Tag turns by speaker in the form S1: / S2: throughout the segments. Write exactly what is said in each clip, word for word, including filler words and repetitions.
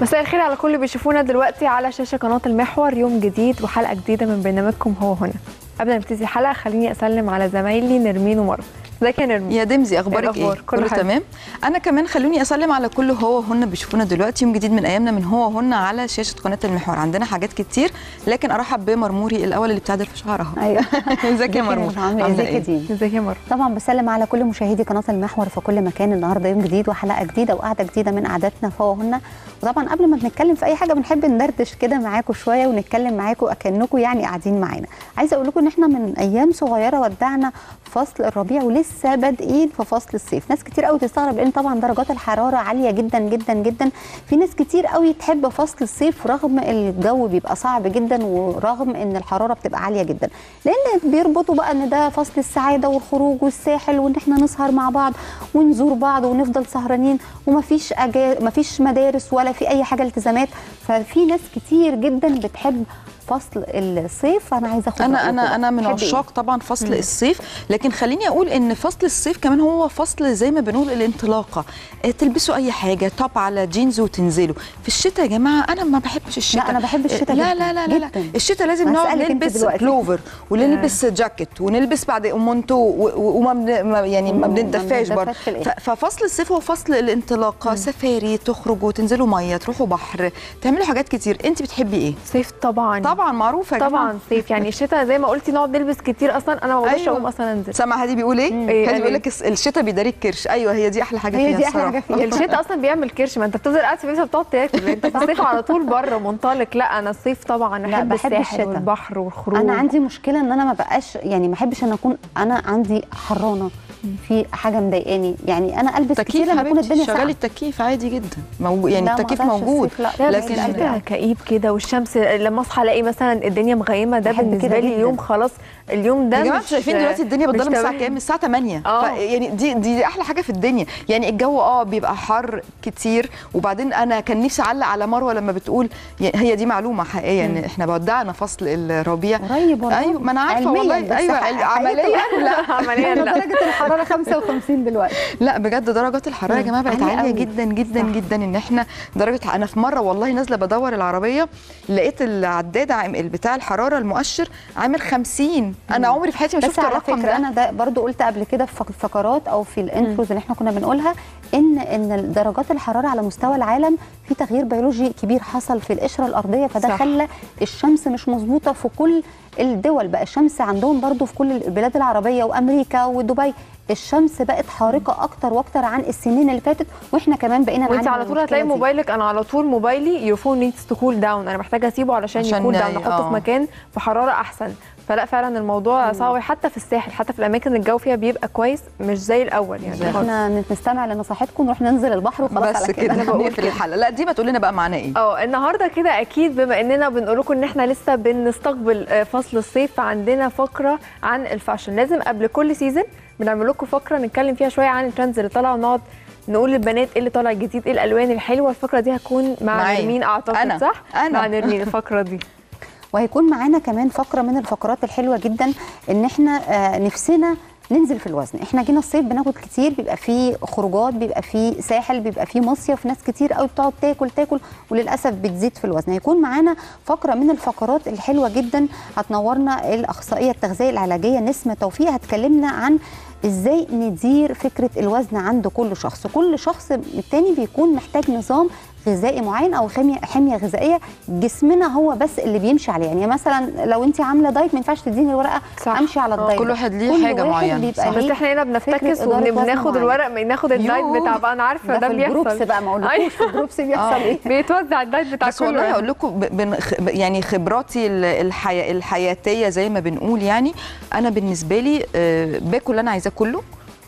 S1: مساء الخير على كل اللي بيشوفونا دلوقتي على شاشه قناه المحور. يوم جديد وحلقه جديده من برنامجكم هو هنا. قبل ما نبتدي الحلقه خليني اسلم على زمايلي نرمين ومروه. ازيك يا نرمين؟
S2: يا دمزي اخبارك
S1: ايه؟
S2: كله تمام. انا كمان خلوني اسلم على كل هو هن بيشوفونا دلوقتي. يوم جديد من ايامنا من هو هن على شاشه قناه المحور. عندنا حاجات كتير لكن ارحب بمرموري الاول اللي بتعدل في شعرها.
S3: ايوه
S2: ازيك يا مرمور؟
S3: ازيك يا دي؟
S1: ازيك يا مروه؟
S3: طبعا بسلم على كل مشاهدي قناه المحور في كل مكان. النهارده يوم جديد وحلقه جديده وقعده جديده من قعداتنا فهو هن. وطبعا قبل ما بنتكلم في اي حاجه بنحب ندردش كده معاكم شويه ونتكلم معاكم اكنكم يعني قاعدين معانا. عايزه اقول لكم ان احنا من ايام صغيره ودعنا فصل الربيع ولسه بادئين في فصل الصيف. ناس كتير قوي تستغرب لان طبعا درجات الحراره عاليه جدا جدا جدا. في ناس كتير قوي تحب فصل الصيف رغم الجو بيبقى صعب جدا ورغم ان الحراره بتبقى عاليه جدا، لان بيربطوا بقى ان ده فصل السعاده والخروج والساحل وان احنا نسهر مع بعض ونزور بعض ونفضل سهرانين ومفيش أجا... مفيش مدارس ولا في اي حاجه التزامات. ففي ناس كتير جدا بتحب فصل الصيف. انا عايزه اخد
S2: انا انا انا من عشاق طبعا فصل مم. الصيف، لكن خليني اقول ان فصل الصيف كمان هو فصل زي ما بنقول الانطلاقه. تلبسوا اي حاجه توب على جينز وتنزلوا. في الشتاء يا جماعه انا ما بحبش الشتاء.
S3: لا انا بحب الشتاء
S2: لا لا لا لا, لا. الشتاء لازم نقعد نلبس بلوفر ونلبس جاكيت ونلبس بعد مونتو وما يعني ما بندفاش برضه. ففصل الصيف هو فصل الانطلاقه. مم. سفاري، تخرجوا تنزلوا ميه، تروحوا بحر، تعملوا حاجات كتير. انت بتحبي ايه؟
S1: صيف طبعا
S2: طبعا معروفه يا
S1: طبعا صيف. يعني الشتاء زي ما قلتي نقعد نلبس كتير. اصلا انا ما بقدرش اقوم اصلا انزل.
S2: سامعه هادي بيقول ايه؟ هادي بيقول لك الشتاء بيداري الكرش. ايوه هي دي احلى حاجه فيها.
S3: هي دي احلى حاجه فيها.
S1: الشتاء اصلا بيعمل كرش. ما انت بتفضل قاعد في البيت بتقعد تاكل. انت في الصيف على طول بره منطلق. لا انا الصيف طبعا احب,
S3: بحب
S1: الساحل والبحر والخروج.
S3: انا عندي مشكله ان انا ما بقاش يعني ما احبش ان اكون انا عندي حرانه في حاجه مضايقاني. يعني انا البس كتير لما تكون الدنيا ساقعه.
S2: شغالي التكييف عادي جدا موجود. يعني التكييف موجود.
S1: لكن الشتاء كئيب كده والشمس لما اصحى الاقي مثلا الدنيا مغيمه. ده بالنسبه لي يوم خلاص. اليوم ده
S2: يا جماعه شايفين دلوقتي الدنيا بتضلم الساعه كام؟ الساعه تمانية. يعني دي, دي دي احلى حاجه في الدنيا. يعني الجو اه بيبقى حر كتير. وبعدين انا كان نفسي اعلق على مروه لما بتقول يعني هي دي معلومه حقيقيه. يعني احنا ودعنا فصل الربيع
S3: قريب والله.
S2: ايوه ما انا عارفه والله. ايوه عمليا لا
S3: عمليا لا. درجه الحراره خمسة وخمسين دلوقتي.
S2: لا بجد درجات الحراره يا جماعه بقت عاليه جدا جدا صح. جدا ان احنا درجه. انا في مره والله نازله بدور العربيه لقيت العداد بتاع الحراره المؤشر عامل خمسين. انا عمري في حياتي ما شفت الرقم ده.
S3: انا ده برضو قلت قبل كده في الفقرات او في الانتروز اللي احنا كنا بنقولها ان ان درجات الحراره على مستوى العالم في تغيير بيولوجي كبير حصل في القشره الارضيه. فده صح. خلى الشمس مش مظبوطه في كل الدول. بقى الشمس عندهم برضو في كل البلاد العربيه وامريكا ودبي الشمس بقت حارقه اكتر واكتر عن السنين اللي فاتت. واحنا كمان بقينا
S1: وانت على طول هتلاقي موبايلك. انا على طول موبايلي يور فون نيدز تو كول داون. انا محتاجه اسيبه علشان, عشان يكول داون. احطه في مكان في حراره احسن. فلا فعلا الموضوع صعب. حتى في الساحل حتى في الاماكن الجو فيها بيبقى كويس مش زي الاول. يعني
S3: احنا نستمع لنصيحتكم نروح ننزل البحر وخلاص على كده.
S2: انا بقول في الحلقه. لا دي ما تقول لنا بقى معناه ايه.
S1: اه النهارده كده اكيد بما اننا بنقول لكم ان احنا لسه بنستقبل فصل الصيف فعندنا فقره عن الفاشن. لازم قبل كل سيزون بنعمل لكم فقره نتكلم فيها شويه عن الترندز اللي طالعه ونقعد نقول للبنات ايه اللي طالع جديد ايه الالوان الحلوه. الفقره دي هتكون مع نرمين اعتقد. أنا. صح
S2: أنا.
S1: مع نرمين الفقره دي.
S3: وهيكون معانا كمان فقره من الفقرات الحلوه جدا ان احنا آه نفسنا ننزل في الوزن. احنا جينا الصيف بناكل كتير. بيبقى فيه خروجات، بيبقى فيه ساحل، بيبقى فيه مصيف. ناس كتير قوي بتقعد تاكل تاكل وللاسف بتزيد في الوزن. هيكون معانا فقره من الفقرات الحلوه جدا هتنورنا الاخصائيه التغذيه العلاجيه نسمه توفيق. هتكلمنا عن ازاي ندير فكره الوزن عند كل شخص. كل شخص التاني بيكون محتاج نظام غذائي معين او حميه حميه غذائيه جسمنا هو بس اللي بيمشي عليه. يعني مثلا لو انت عامله دايت ما ينفعش تديني الورقه صح. امشي على الدايت.
S2: كل واحد ليه حاجه معينه.
S1: بس احنا هنا بنفتكس وبناخد الورق ناخد الدايت بتاع بقى. انا عارفه ده بيحصل.
S3: الجروبس بقى ما اقولكوش في الجروبس بيحصل ايه.
S1: بيتوزع الدايت بتاع
S2: كل. بس والله هقول لكم يعني خبراتي الحياه الحياتيه زي ما بنقول. يعني انا بالنسبه لي باكل اللي انا عايزاه كله.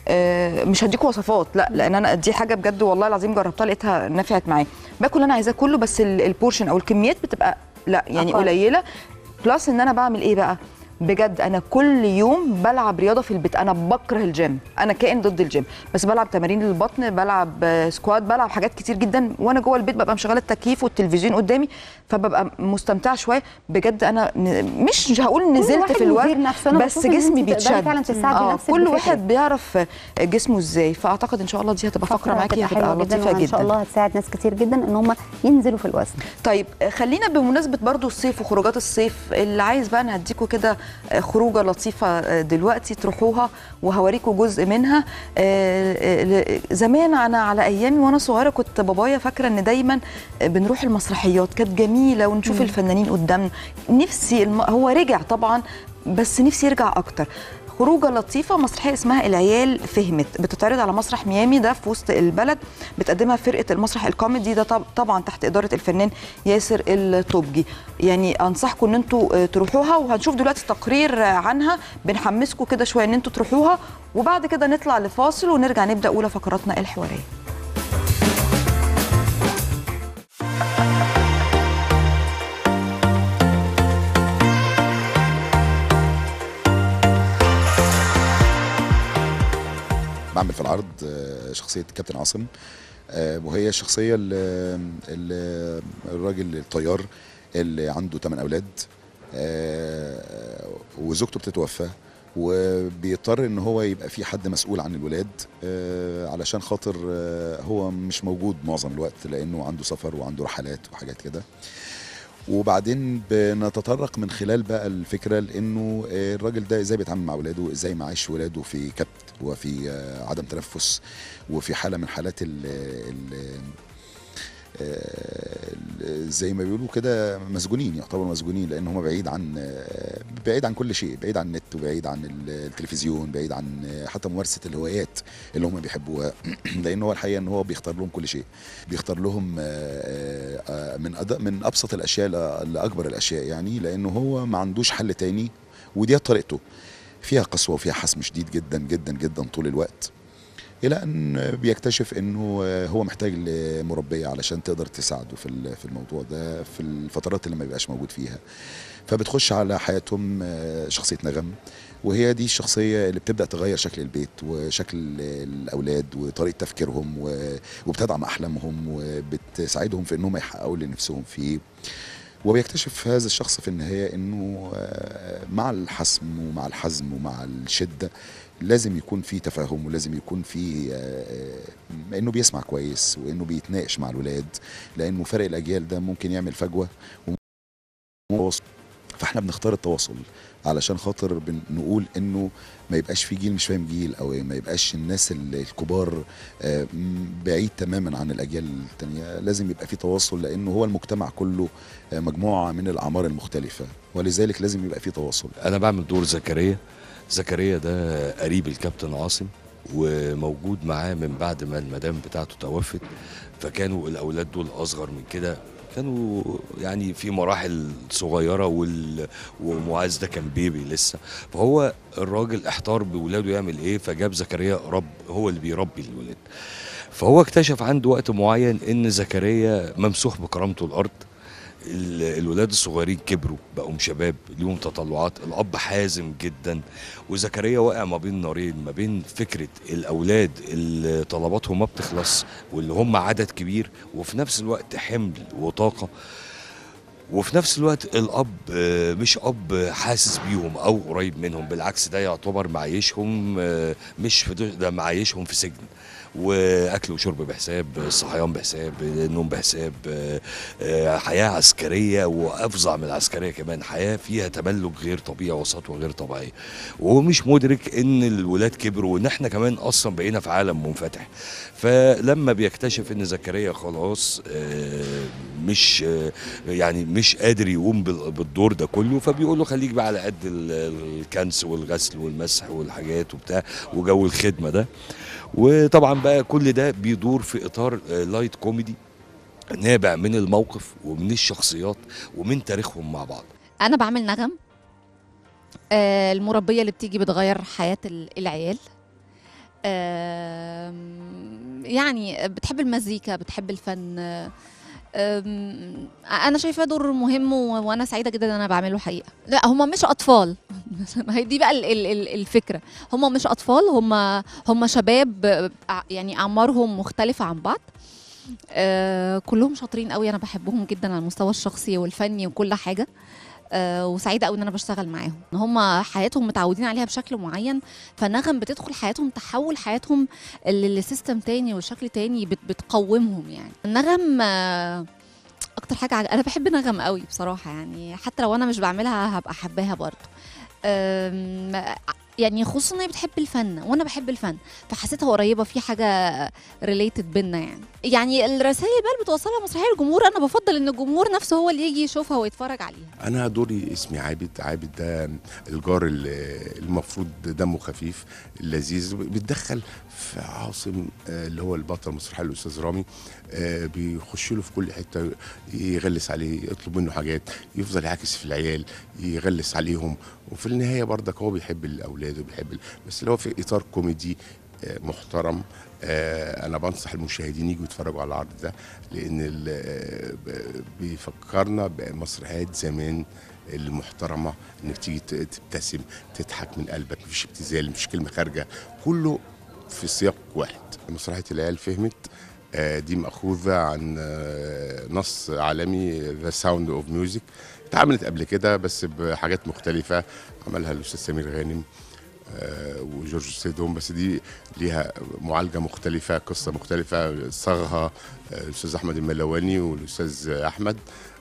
S2: مش هديكوا وصفات لا لان انا دي حاجه بجد والله العظيم جربتها لقيتها نفعت معايا. باكل اللي انا عايزاه كله بس البورشن او الكميات بتبقى لا يعني أقل. قليله. بلس ان انا بعمل ايه بقى بجد انا كل يوم بلعب رياضه في البيت. انا بكره الجيم، انا كائن ضد الجيم، بس بلعب تمارين للبطن، بلعب سكوات، بلعب حاجات كتير جدا وانا جوه البيت. ببقى مشغله التكييف والتلفزيون قدامي فببقى مستمتعه شويه. بجد انا مش مش هقول نزلت في الوزن بس جسمي بيتشد. آه كل واحد بيعرف جسمه ازاي. فاعتقد ان شاء الله دي هتبقى فقره معاكي هتبقى لطيفه جدا.
S3: ان شاء الله هتساعد ناس كتير جدا ان هم ينزلوا في الوزن.
S2: طيب خلينا بمناسبه برضو الصيف وخروجات الصيف، اللي عايز بقى انا هديكوا كده خروجه لطيفه دلوقتي تروحوها وهوريكوا جزء منها. زمان انا على ايامي وانا صغيره كنت بابايا فاكره ان دايما بنروح المسرحيات، كانت جميله ونشوف مم. الفنانين قدامنا. نفسي الم... هو رجع طبعا بس نفسي يرجع اكتر. خروجه لطيفه مسرحيه اسمها العيال فهمت، بتتعرض على مسرح ميامي ده في وسط البلد، بتقدمها فرقه المسرح الكوميدي ده طبعا تحت اداره الفنان ياسر الطوبجي. يعني انصحكم ان انتوا تروحوها، وهنشوف دلوقتي تقرير عنها بنحمسكم كده شويه ان انتوا تروحوها، وبعد كده نطلع لفاصل ونرجع نبدا اولى فقراتنا الحواريه.
S4: بعمل في العرض شخصية كابتن عاصم، وهي الشخصية اللي الراجل الطيار اللي عنده ثمان أولاد وزوجته بتتوفى، وبيضطر ان هو يبقى في حد مسؤول عن الولاد علشان خاطر هو مش موجود معظم الوقت لأنه عنده سفر وعنده رحلات وحاجات كده. وبعدين بنتطرق من خلال بقى الفكره لانه الراجل ده ازاي بيتعامل مع اولاده، ازاي معيش ولاده في كبت وفي عدم تنفس وفي حاله من حالات ال ال زي ما بيقولوا كده مسجونين، يعتبروا مسجونين لان هم بعيد عن بعيد عن كل شيء، بعيد عن النت وبعيد عن التلفزيون، بعيد عن حتى ممارسه الهوايات اللي هم بيحبوها. لان هو الحقيقه ان هو بيختار لهم كل شيء، بيختار لهم من من ابسط الاشياء لاكبر الاشياء، يعني لانه هو ما عندوش حل تاني، ودي طريقته فيها قسوه وفيها حسم شديد جدا جدا جدا طول الوقت، الى ان بيكتشف انه هو محتاج لمربيه علشان تقدر تساعده في في الموضوع ده في الفترات اللي ما بيبقاش موجود فيها. فبتخش على حياتهم شخصيه نغم، وهي دي الشخصيه اللي بتبدا تغير شكل البيت وشكل الاولاد وطريقه تفكيرهم، وبتدعم احلامهم وبتساعدهم في انهم يحققوا اللي نفسهم فيه. وبيكتشف هذا الشخص في النهايه انه مع الحسم ومع الحزم ومع الشده لازم يكون في تفاهم، ولازم يكون في انه بيسمع كويس وانه بيتناقش مع الولاد، لانه فرق الاجيال ده ممكن يعمل فجوه وتواصل. فاحنا بنختار التواصل علشان خاطر بنقول انه ما يبقاش في جيل مش فاهم جيل، او ما يبقاش الناس الكبار بعيد تماما عن الاجيال التانية. لازم يبقى في تواصل لانه هو المجتمع كله مجموعه من الاعمار المختلفه، ولذلك لازم يبقى في تواصل.
S5: انا بعمل دور زكريا. زكريا ده قريب الكابتن عاصم، وموجود معاه من بعد ما المدام بتاعته توفت، فكانوا الاولاد دول اصغر من كده، كانوا يعني في مراحل صغيره، وال... ومعاذ ده كان بيبي لسه. فهو الراجل احتار بولاده يعمل ايه، فجاب زكريا رب هو اللي بيربي الولاد. فهو اكتشف عنده وقت معين ان زكريا ممسوح بكرامته الارض، الولاد الصغيرين كبروا بقوا شباب ليهم تطلعات، الاب حازم جدا، وزكريا واقع ما بين نارين، ما بين فكره الاولاد اللي طلباتهم ما بتخلص واللي هم عدد كبير، وفي نفس الوقت حمل وطاقه، وفي نفس الوقت الاب مش اب حاسس بيهم او قريب منهم، بالعكس ده يعتبر معيشهم مش في ده معيشهم في سجن، واكل وشرب بحساب، الصحيان بحساب، النوم بحساب، حياه عسكريه وافظع من العسكريه كمان، حياه فيها تملك غير طبيعي وسطوه غير طبيعيه. وهو مش مدرك ان الولاد كبروا وان احنا كمان اصلا بقينا في عالم منفتح. فلما بيكتشف ان زكريا خلاص مش يعني مش قادر يقوم بالدور ده كله، فبيقول له خليك بقى على قد الكنس والغسل والمسح والحاجات وبتاع وجو الخدمه ده. وطبعا بقى كل ده بيدور في اطار لايت كوميدي نابع من الموقف ومن الشخصيات ومن تاريخهم مع بعض.
S6: انا بعمل نغم، آه المربيه اللي بتيجي بتغير حياه العيال، آه يعني بتحب المزيكا، بتحب الفن، انا شايفاه دور مهم وانا سعيده جدا ان انا بعمله حقيقه. لا هم مش اطفال هي دي بقى الفكره، هم مش اطفال، هم هم شباب يعني اعمارهم مختلفه عن بعض. أه كلهم شاطرين قوي، انا بحبهم جدا على المستوى الشخصي والفني وكل حاجه. أه وسعيده قوي ان انا بشتغل معاهم. هم حياتهم متعودين عليها بشكل معين، فنغم بتدخل حياتهم تحول حياتهم لسيستم تاني وشكل تاني بت بتقومهم. يعني النغم أه اكتر حاجه انا بحب نغم قوي بصراحه، يعني حتى لو انا مش بعملها هبقى حباها برضه. يعني خصوصا ان هي بتحب الفن وانا بحب الفن، فحسيتها قريبه في حاجه ريليتد بينا. يعني يعني الرسائل بقى اللي بتوصلها مسرحيه للجمهور، انا بفضل ان الجمهور نفسه هو اللي يجي يشوفها ويتفرج عليها.
S7: انا دوري اسمي عابد. عابد ده الجار المفروض دمه خفيف لذيذ، بيتدخل في عاصم اللي هو البطل المسرحيه الاستاذ رامي، بيخش له في كل حته، يغلس عليه، يطلب منه حاجات، يفضل يعاكس في العيال، يغلس عليهم، وفي النهايه برضك هو بيحب الاولاد وبيحب، بس اللي هو في اطار كوميدي محترم. انا بنصح المشاهدين يجوا يتفرجوا على العرض ده، لان بيفكرنا بمسرحيات زمان المحترمه، انك تيجي تبتسم تضحك من قلبك، مفيش ابتذال، مفيش كلمه خارجه، كله في سياق واحد. مسرحيه العيال فهمت دي مأخوذة عن نص عالمي ذا ساوند اوف ميوزك، اتعملت قبل كده بس بحاجات مختلفة، عملها الأستاذ سمير غانم وجورج سيدهم، بس دي ليها معالجة مختلفة، قصة مختلفة، صاغها الأستاذ أحمد الملواني والأستاذ أحمد،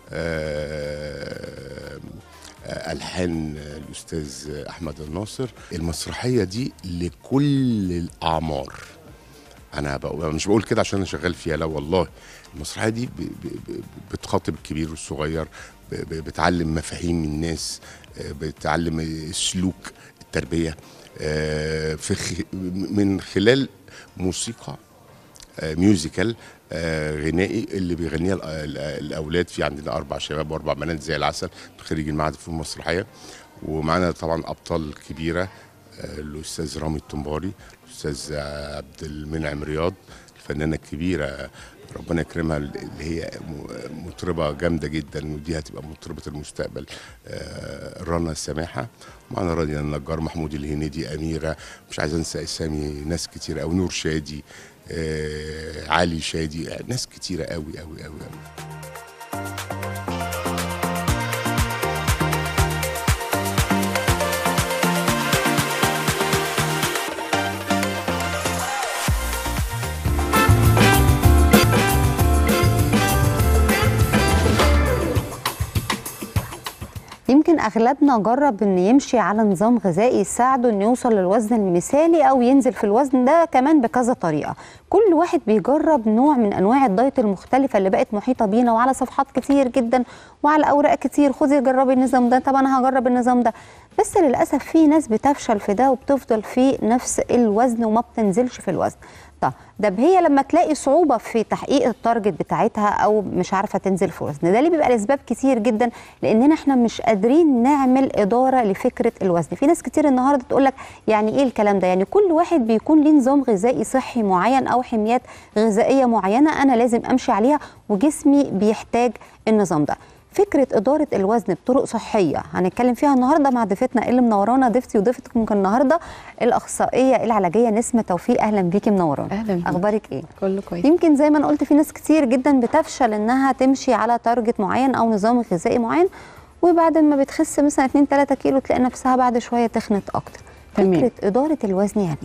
S7: ألحان الأستاذ أحمد الناصر. المسرحية دي لكل الأعمار، انا مش بقول كده عشان انا شغال فيها، لا والله. المسرحيه دي بتخاطب الكبير والصغير، بتعلم مفاهيم الناس، بتعلم سلوك التربيه في من خلال موسيقى ميوزيكال غنائي اللي بيغنيها الاولاد. في عندنا اربع شباب واربع بنات زي العسل خريج المعهد في المسرحيه، ومعانا طبعا ابطال كبيره، الاستاذ رامي الطنباري، الاستاذ عبد المنعم رياض، الفنانه الكبيره ربنا يكرمها اللي هي مطربه جامده جدا، ودي هتبقى مطربه المستقبل، رنا سماحه، معانا رانيا النجار، محمود الهنيدي، اميره، مش عايز انسى اسامي ناس كتير قوي، نور شادي، علي شادي، ناس كتيره قوي قوي قوي قوي.
S3: يمكن اغلبنا جرب ان يمشي على نظام غذائي يساعده انه يوصل للوزن المثالي او ينزل في الوزن ده كمان بكذا طريقه. كل واحد بيجرب نوع من انواع الدايت المختلفه اللي بقت محيطه بينا وعلى صفحات كتير جدا وعلى اوراق كتير، خدي جربي النظام ده، طب انا هجرب النظام ده. بس للاسف في ناس بتفشل في ده وبتفضل في نفس الوزن وما بتنزلش في الوزن. ده هي لما تلاقي صعوبة في تحقيق التارجت بتاعتها أو مش عارفة تنزل في وزن، ده اللي بيبقى لأسباب كتير جدا، لأننا احنا مش قادرين نعمل إدارة لفكرة الوزن. في ناس كتير النهاردة تقولك يعني إيه الكلام ده؟ يعني كل واحد بيكون ليه نظام غذائي صحي معين أو حميات غذائية معينة أنا لازم أمشي عليها وجسمي بيحتاج النظام ده. فكرة إدارة الوزن بطرق صحية هنتكلم فيها النهاردة مع ضيفتنا اللي منورانا، ضيفتي وضيفتك ممكن النهاردة الأخصائية العلاجية نسمة توفيق. أهلا بيكي منورانا.
S8: أهلا بيكي.
S3: أخبارك إيه؟
S8: كله كويس.
S3: يمكن زي ما أنا قلت في ناس كتير جدا بتفشل إنها تمشي على تارجت معين أو نظام غذائي معين، وبعد ما بتخس مثلا اتنين تلاتة كيلو تلاقي نفسها بعد شوية تخنت أكتر.
S8: تمام.
S3: فكرة إدارة الوزن يعني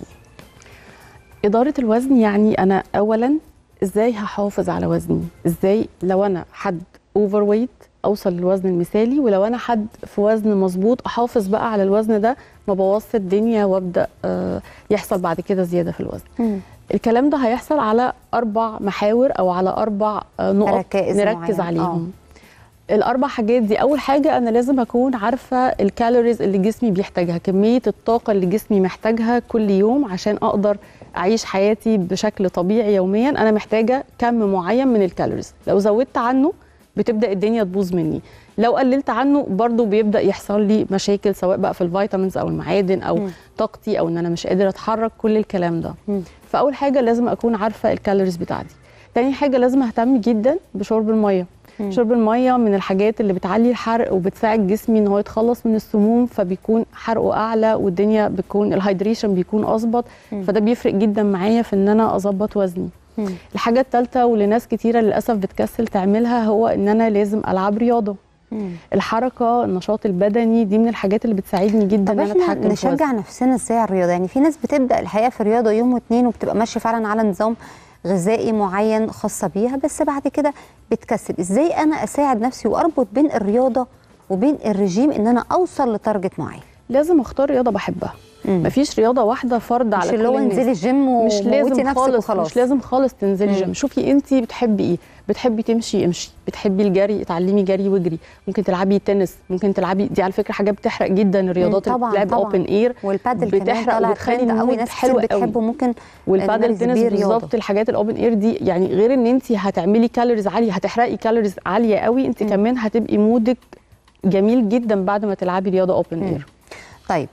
S3: إيه؟
S8: إدارة الوزن يعني أنا أولا إزاي هحافظ على وزني؟ إزاي لو أنا حد أوفر ويت اوصل للوزن المثالي، ولو انا حد في وزن مظبوط احافظ بقى على الوزن ده ما بوظش الدنيا وابدا آه يحصل بعد كده زياده في الوزن. مم. الكلام ده هيحصل على اربع محاور او على اربع آه نقط نركز عليهم. أوه. الاربع حاجات دي، اول حاجه انا لازم اكون عارفه الكالوريز اللي جسمي بيحتاجها، كميه الطاقه اللي جسمي محتاجها كل يوم عشان اقدر اعيش حياتي بشكل طبيعي يوميا. انا محتاجه كم معين من الكالوريز، لو زودت عنه بتبدا الدنيا تبوظ مني، لو قللت عنه برضو بيبدا يحصل لي مشاكل سواء بقى في الفيتامينز او المعادن او م. طاقتي او ان انا مش قادره اتحرك، كل الكلام ده. م. فاول حاجه لازم اكون عارفه الكالوريز بتاعتي. تاني حاجه لازم اهتم جدا بشرب الميه. مم. شرب الميه من الحاجات اللي بتعلي الحرق وبتساعد جسمي ان هو يتخلص من السموم، فبيكون حرقه اعلى والدنيا بتكون الهايدريشن بيكون اظبط، فده بيفرق جدا معايا في ان انا اظبط وزني. مم. الحاجه الثالثه واللي ناس كتيره للاسف بتكسل تعملها هو ان انا لازم العب رياضه. مم. الحركه، النشاط البدني، دي من الحاجات اللي بتساعدني جدا ان انا اتحكم في
S3: نشجع
S8: وزني.
S3: نفسنا ازاي على الرياضه؟ يعني في ناس بتبدا الحقيقه في الرياضه يوم واثنين وبتبقى ماشيه فعلا على نظام غذائي معين خاصه بيها، بس بعد كده بتكسل. ازاي انا اساعد نفسي واربط بين الرياضه وبين الرجيم ان انا اوصل لتارجت معين؟
S8: لازم اختار رياضه بحبها. مم. مفيش رياضه واحده فرض على كل الناس.
S3: مش اللي هو انزلي الجيم
S8: مش لازم
S3: نفسك
S8: خالص
S3: وخلاص.
S8: مش لازم خالص تنزلي الجيم. شوفي انت بتحبي ايه. بتحبي تمشي امشي، بتحبي الجري اتعلمي جري واجري، ممكن تلعبي تنس، ممكن تلعبي، دي على فكره حاجه بتحرق جدا الرياضات اللي بتلعب اوبن اير،
S3: والبادل
S8: بتحرق وبتخلي المود حلو قوي.
S3: ممكن
S8: والبادل تنس بالظبط. الحاجات الاوبن اير دي يعني غير ان انت هتعملي كالوريز عاليه، هتحرقي كالوريز عاليه قوي، انت م. كمان هتبقي مودك جميل جدا بعد ما تلعبي رياضه اوبن اير.
S3: طيب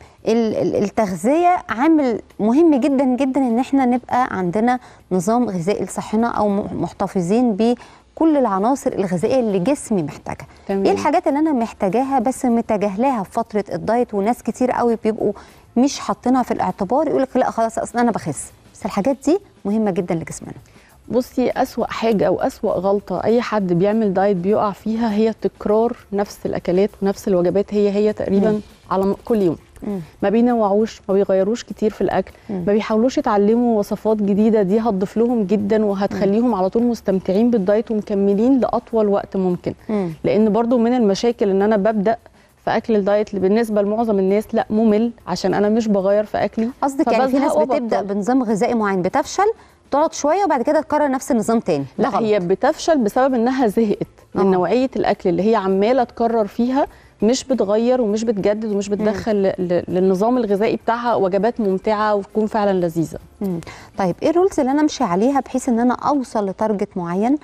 S3: التغذيه عامل مهم جدا جدا ان احنا نبقى عندنا نظام غذائي لصحنا او محتفظين بكل العناصر الغذائيه اللي جسمي محتاجها. ايه الحاجات اللي انا محتاجاها بس متجاهلاها في فتره الدايت؟ وناس كتير قوي بيبقوا مش حاطينها في الاعتبار، يقول لك لا خلاص اصلا انا بخس، بس الحاجات دي مهمه جدا لجسمنا.
S8: بصي، أسوأ حاجة أو أسوأ غلطة أي حد بيعمل دايت بيقع فيها هي تكرار نفس الأكلات ونفس الوجبات هي هي تقريبا مم. على كل يوم. مم. ما بينوعوش، ما بيغيروش كتير في الأكل، مم. ما بيحاولوش يتعلموا وصفات جديدة دي هتضيف لهم جدا وهتخليهم على طول مستمتعين بالدايت ومكملين لأطول وقت ممكن. مم. لأن برضو من المشاكل إن أنا ببدأ في اكل الدايت اللي بالنسبه لمعظم الناس لا ممل عشان انا مش بغير في اكلي.
S3: قصدك يعني في ناس بتبدا بنظام غذائي معين بتفشل، تقعد شويه وبعد كده تكرر نفس النظام تاني؟
S8: لا غلط. هي بتفشل بسبب انها زهقت من أوه. نوعيه الاكل اللي هي عماله تكرر فيها، مش بتغير ومش بتجدد ومش بتدخل للنظام الغذائي بتاعها وجبات ممتعه وتكون فعلا لذيذه.
S3: مم. طيب ايه الرولز اللي انا امشي عليها بحيث ان انا اوصل لتارجت معين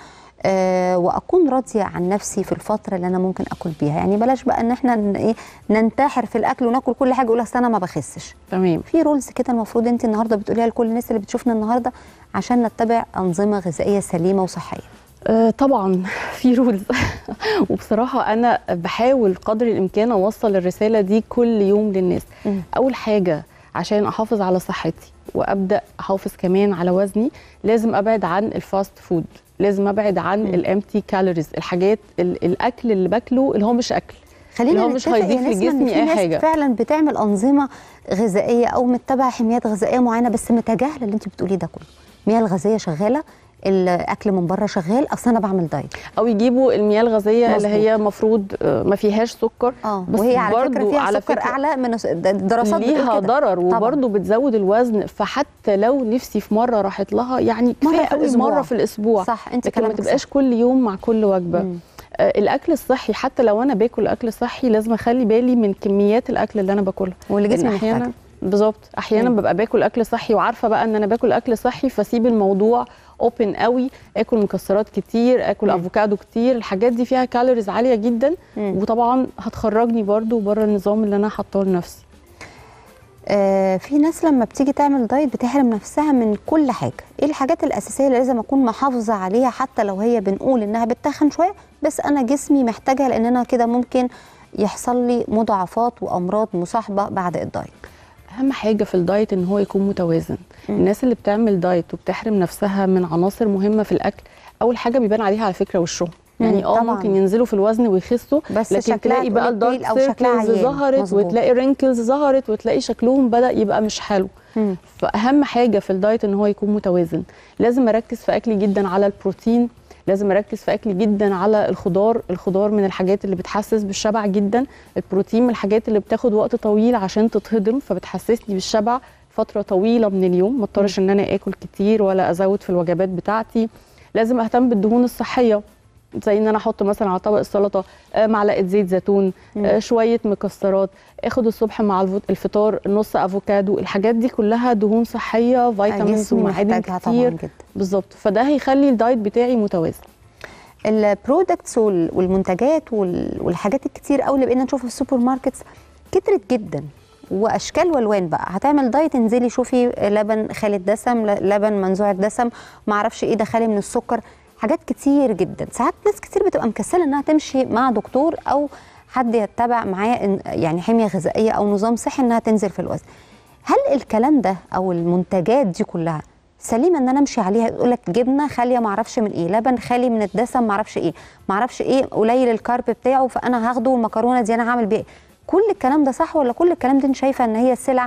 S3: أه واكون راضيه عن نفسي في الفتره اللي انا ممكن اكل بيها؟ يعني بلاش بقى ان احنا ايه ننتحر في الاكل وناكل كل حاجه اقول اصل انا ما بخسش.
S8: تمام.
S3: في رولز كده المفروض انت النهارده بتقوليها لكل الناس اللي بتشوفنا النهارده عشان نتبع انظمه غذائيه سليمه وصحيه.
S8: أه طبعا في رولز وبصراحه انا بحاول قدر الامكان اوصل الرساله دي كل يوم للناس. م. اول حاجه عشان احافظ على صحتي وابدا احافظ كمان على وزني لازم ابعد عن الفاست فود، لازم ابعد عن الامتي كالوريز، الحاجات الاكل اللي باكله اللي هو مش اكل،
S3: خلينا
S8: اللي هو مش هيضيف لجسمي اي حاجه.
S3: فعلا بتعمل انظمه غذائيه او متبعه حميات غذائيه معينه بس متجاهله اللي انت بتقوليه ده كله. المياه الغازيه شغاله، الاكل من بره شغال، اصل انا بعمل دايت.
S8: او يجيبوا المياه الغازيه مزبوط. اللي هي المفروض ما فيهاش سكر،
S3: اه وهي على فكره فيها على سكر فكرة اعلى من الدراسات
S8: ليها ضرر وبرده بتزود الوزن. فحتى لو نفسي في مره راحت لها يعني كفايه قوي مره في الاسبوع.
S3: صح، انت
S8: لكن ما تبقاش كل يوم مع كل وجبه. مم. آه الاكل الصحي حتى لو انا باكل اكل صحي لازم اخلي بالي من كميات الاكل اللي انا باكلها
S3: واللي جسمي محتاجه.
S8: بالظبط. احيانا مم. ببقى باكل اكل صحي وعارفه بقى ان انا باكل اكل صحي فاسيب الموضوع اوبن قوي، اكل مكسرات كتير، اكل مم. افوكادو كتير، الحاجات دي فيها كالوريز عاليه جدا. مم. وطبعا هتخرجني برده بره النظام اللي انا حاطاه لنفسي.
S3: آه في ناس لما بتيجي تعمل دايت بتحرم نفسها من كل حاجه. ايه الحاجات الاساسيه اللي لازم اكون محافظه عليها حتى لو هي بنقول انها بتتخن شويه بس انا جسمي محتاجها لان انا كده ممكن يحصل لي مضاعفات وامراض مصاحبه بعد الدايت؟
S8: اهم حاجه في الدايت ان هو يكون متوازن. م. الناس اللي بتعمل دايت وبتحرم نفسها من عناصر مهمه في الاكل اول حاجه بيبان عليها على فكره وشهم. يعني اه ممكن ينزلوا في الوزن ويخسوا
S3: بس
S8: لكن تلاقي بقى الدارك سيركلز ظهرت مزبوط. وتلاقي رينكلز ظهرت وتلاقي شكلهم بدا يبقى مش حلو. م. فاهم حاجه في الدايت ان هو يكون متوازن. لازم اركز في اكلي جدا على البروتين، لازم اركز في اكلي جدا على الخضار. الخضار من الحاجات اللي بتحسس بالشبع جدا. البروتين من الحاجات اللي بتاخد وقت طويل عشان تتهضم فبتحسسني بالشبع فتره طويله من اليوم، ما اضطرش ان انا اكل كتير ولا ازود في الوجبات بتاعتي. لازم اهتم بالدهون الصحيه زي ان انا احط مثلا على طبق السلطه معلقه زيت زيتون، مم. شويه مكسرات، اخد الصبح مع الفطار نص افوكادو. الحاجات دي كلها دهون صحيه، فيتامينز ومعادن كتير بالظبط. فده هيخلي الدايت بتاعي متوازن.
S3: البرودكتس والمنتجات والحاجات الكتير قوي اللي بقينا نشوفها في السوبر ماركتس كترت جدا. واشكال والوان بقى. هتعمل دايت انزلي شوفي لبن خالي الدسم، لبن منزوع الدسم، ما اعرفش ايه ده خالي من السكر، حاجات كتير جدا. ساعات ناس كتير بتبقى مكسله انها تمشي مع دكتور او حد يتبع معاه يعني حميه غذائيه او نظام صحي انها تنزل في الوزن. هل الكلام ده او المنتجات دي كلها سليمه ان انا امشي عليها؟ يقول لك جبنه خاليه ما اعرفش من ايه، لبن خالي من الدسم ما اعرفش ايه، ما اعرفش ايه، قليل الكارب بتاعه فانا هاخده، والمكرونه دي انا هعمل بيه. كل الكلام ده صح ولا كل الكلام ده انت شايفه ان هي سلع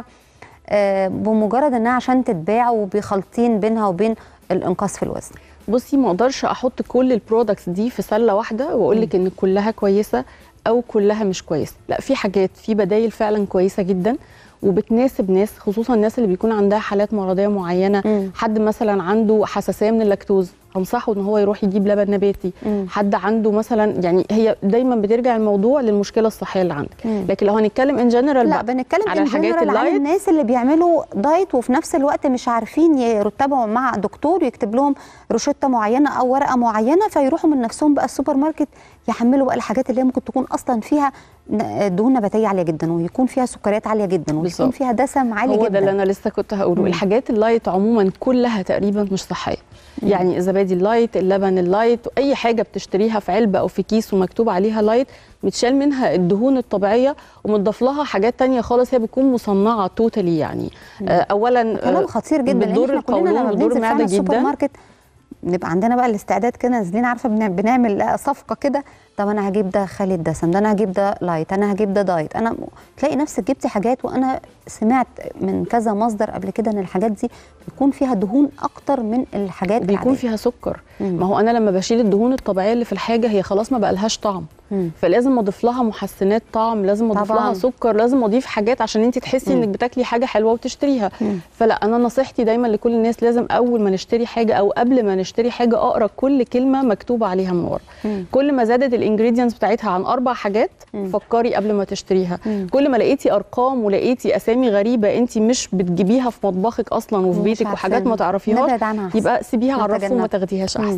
S3: آه بمجرد انها عشان تتباع وبيخلطين بينها وبين الانقاص في الوزن؟
S8: بصي ما اقدرش احط كل البرودكتس دي في سله واحده واقول لك ان كلها كويسه او كلها مش كويسه. لا، في حاجات، في بدايل فعلا كويسه جدا وبتناسب ناس، خصوصا الناس اللي بيكون عندها حالات مرضيه معينه. مم. حد مثلا عنده حساسيه من اللاكتوز انصحه ان هو يروح يجيب لبن نباتي. مم. حد عنده مثلا، يعني هي دايما بترجع الموضوع للمشكله الصحيه اللي عندك. مم. لكن لو هنتكلم ان جنرال،
S3: لا بنتكلم
S8: على الحاجات
S3: اللايت، على الناس اللي بيعملوا دايت وفي نفس الوقت مش عارفين يرتبوا مع دكتور يكتب لهم روشته معينه او ورقه معينه، فيروحوا من نفسهم بقى السوبر ماركت يحملوا بقى الحاجات اللي هي ممكن تكون اصلا فيها دهون نباتيه عاليه جدا، ويكون فيها سكريات عاليه جدا، ويكون فيها دسم عالي
S8: هو
S3: جدا.
S8: هو ده اللي انا لسه كنت هقوله. مم. الحاجات اللايت عموما كلها تقريبا مش صحيه. مم. يعني الزبادي اللايت، اللبن اللايت، اي حاجه بتشتريها في علبه او في كيس ومكتوب عليها لايت متشال منها الدهون الطبيعيه ومتضاف لها حاجات تانية خالص هي بتكون مصنعه توتالي. يعني
S3: مم.
S8: آه اولا
S3: كلام خطير جدا،
S8: بتضر القولون وبتضر المعده جدا.
S3: السوبر ماركت نبقى عندنا بقى الاستعداد كده نازلين عارفه بنعمل صفقه كده، طب انا هجيب ده خالي الدسم، ده انا هجيب ده لايت، انا هجيب ده دايت، انا تلاقي نفسك جبتي حاجات. وانا سمعت من كذا مصدر قبل كده ان الحاجات دي بيكون فيها دهون اكتر من الحاجات
S8: بيكون العادية. فيها سكر. مم. ما هو انا لما بشيل الدهون الطبيعيه اللي في الحاجه هي خلاص ما بقالهاش طعم. مم. فلازم اضيف لها محسنات طعم، لازم اضيف لها سكر، لازم اضيف حاجات عشان انت تحسي مم. انك بتاكلي حاجه حلوه وتشتريها. مم. فلا، انا نصيحتي دايما لكل الناس لازم اول ما نشتري حاجه او قبل ما نشتري حاجه اقرا كل كلمه مكتوبه عليها من ورا. كل ما زادت الانجريدينتس بتاعتها عن اربع حاجات مم. فكري قبل ما تشتريها. مم. كل ما لقيتي ارقام ولقيتي اسامي غريبه انت مش بتجيبيها في مطبخك اصلا وفي بيتك وحاجات ما تعرفيهاش، يبقى سيبيها على الرف وما تاخديهاش احسن.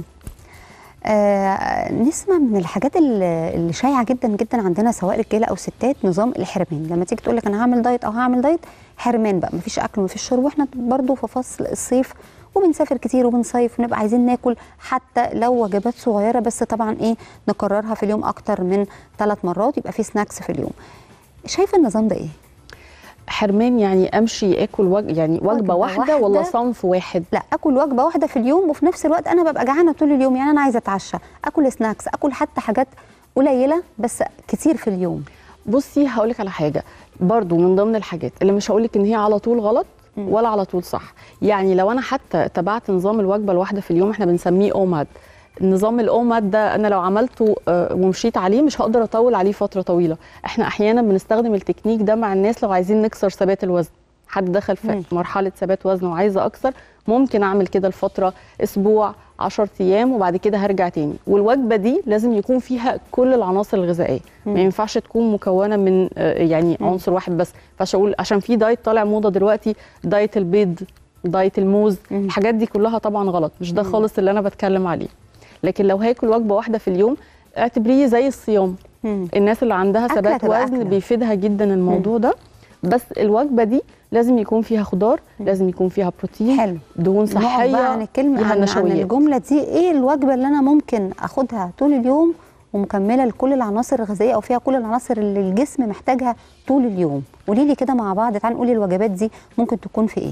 S3: آه نسمة من الحاجات اللي شايعه جدا جدا عندنا سواء رجاله او ستات نظام الحرمان. لما تيجي تقول لك انا هعمل دايت او هعمل دايت، حرمان بقى، مفيش اكل ومفيش شرب. واحنا برضو في فصل الصيف وبنسافر كتير وبنصيف ونبقى عايزين ناكل حتى لو وجبات صغيره، بس طبعا ايه نكررها في اليوم اكتر من ثلاث مرات، يبقى في سناكس في اليوم. شايفه النظام ده ايه؟
S8: حرمان يعني امشي اكل وج... يعني وجبه, وجبة واحدة, واحده ولا صنف واحد؟
S3: لا، اكل وجبه واحده في اليوم وفي نفس الوقت انا ببقى جعانه طول اليوم. يعني انا عايزه اتعشى، اكل سناكس، اكل حتى حاجات قليله بس كتير في اليوم.
S8: بصي هقول لك على حاجه برضو من ضمن الحاجات اللي مش هقول لك ان هي على طول غلط ولا على طول صح. يعني لو انا حتى تبعت نظام الوجبه الواحده في اليوم، احنا بنسميه اوماد. النظام الاوماد ده انا لو عملته ومشيت عليه مش هقدر اطول عليه فتره طويله. احنا احيانا بنستخدم التكنيك ده مع الناس لو عايزين نكسر ثبات الوزن. حد دخل في مم. مرحله ثبات وزن وعايزه اكسر، ممكن اعمل كده لفتره اسبوع عشرة ايام وبعد كده هرجع تاني. والوجبه دي لازم يكون فيها كل العناصر الغذائيه. مم. ما ينفعش تكون مكونه من يعني مم. عنصر واحد بس. ما ينفعش اقول عشان في دايت طالع موضه دلوقتي دايت البيض، دايت الموز، مم. الحاجات دي كلها طبعا غلط، مش ده خالص اللي انا بتكلم عليه. لكن لو هاكل وجبه واحده في اليوم اعتبريه زي الصيام. مم. الناس اللي عندها ثبات وزن أكلة. بيفيدها جدا الموضوع مم. ده. بس الوجبه دي لازم يكون فيها خضار، مم. لازم يكون فيها بروتين،
S3: حلو.
S8: دهون صحيه.
S3: بقى عن الكلمه عن, عن الجمله دي، ايه الوجبه اللي انا ممكن اخدها طول اليوم ومكمله لكل العناصر الغذائيه او فيها كل العناصر اللي الجسم محتاجها طول اليوم؟ قولي لي كده مع بعض، تعالي نقولي الوجبات دي ممكن تكون في ايه.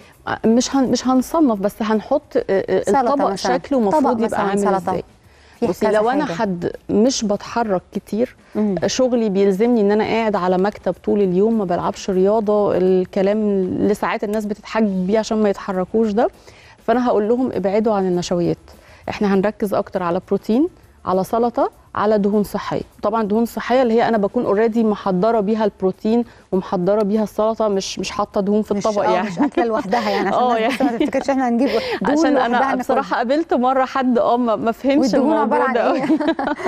S8: مش هن مش هنصنف، بس هنحط الطبق شكله المفروض يبقى عامل ازاي. بصي لو انا حد مش بتحرك كتير، مم. شغلي بيلزمني ان انا قاعد على مكتب طول اليوم، ما بلعبش رياضه، الكلام اللي ساعات الناس بتتحجج بيه عشان ما يتحركوش ده، فانا هقول لهم ابعدوا عن النشويات. احنا هنركز اكتر على بروتين، على سلطه، على دهون صحيه. طبعا دهون صحيه اللي هي انا بكون اوريدي محضره بيها البروتين ومحضره بيها السلطه، مش مش حاطه دهون في الطبق. يعني
S3: مش اكله لوحدها يعني عشان اه يعني ما تفتكرش احنا هنجيب دهون.
S8: عشان انا بصراحه قابلت مره حد اه ما فهمش الموضوع ده.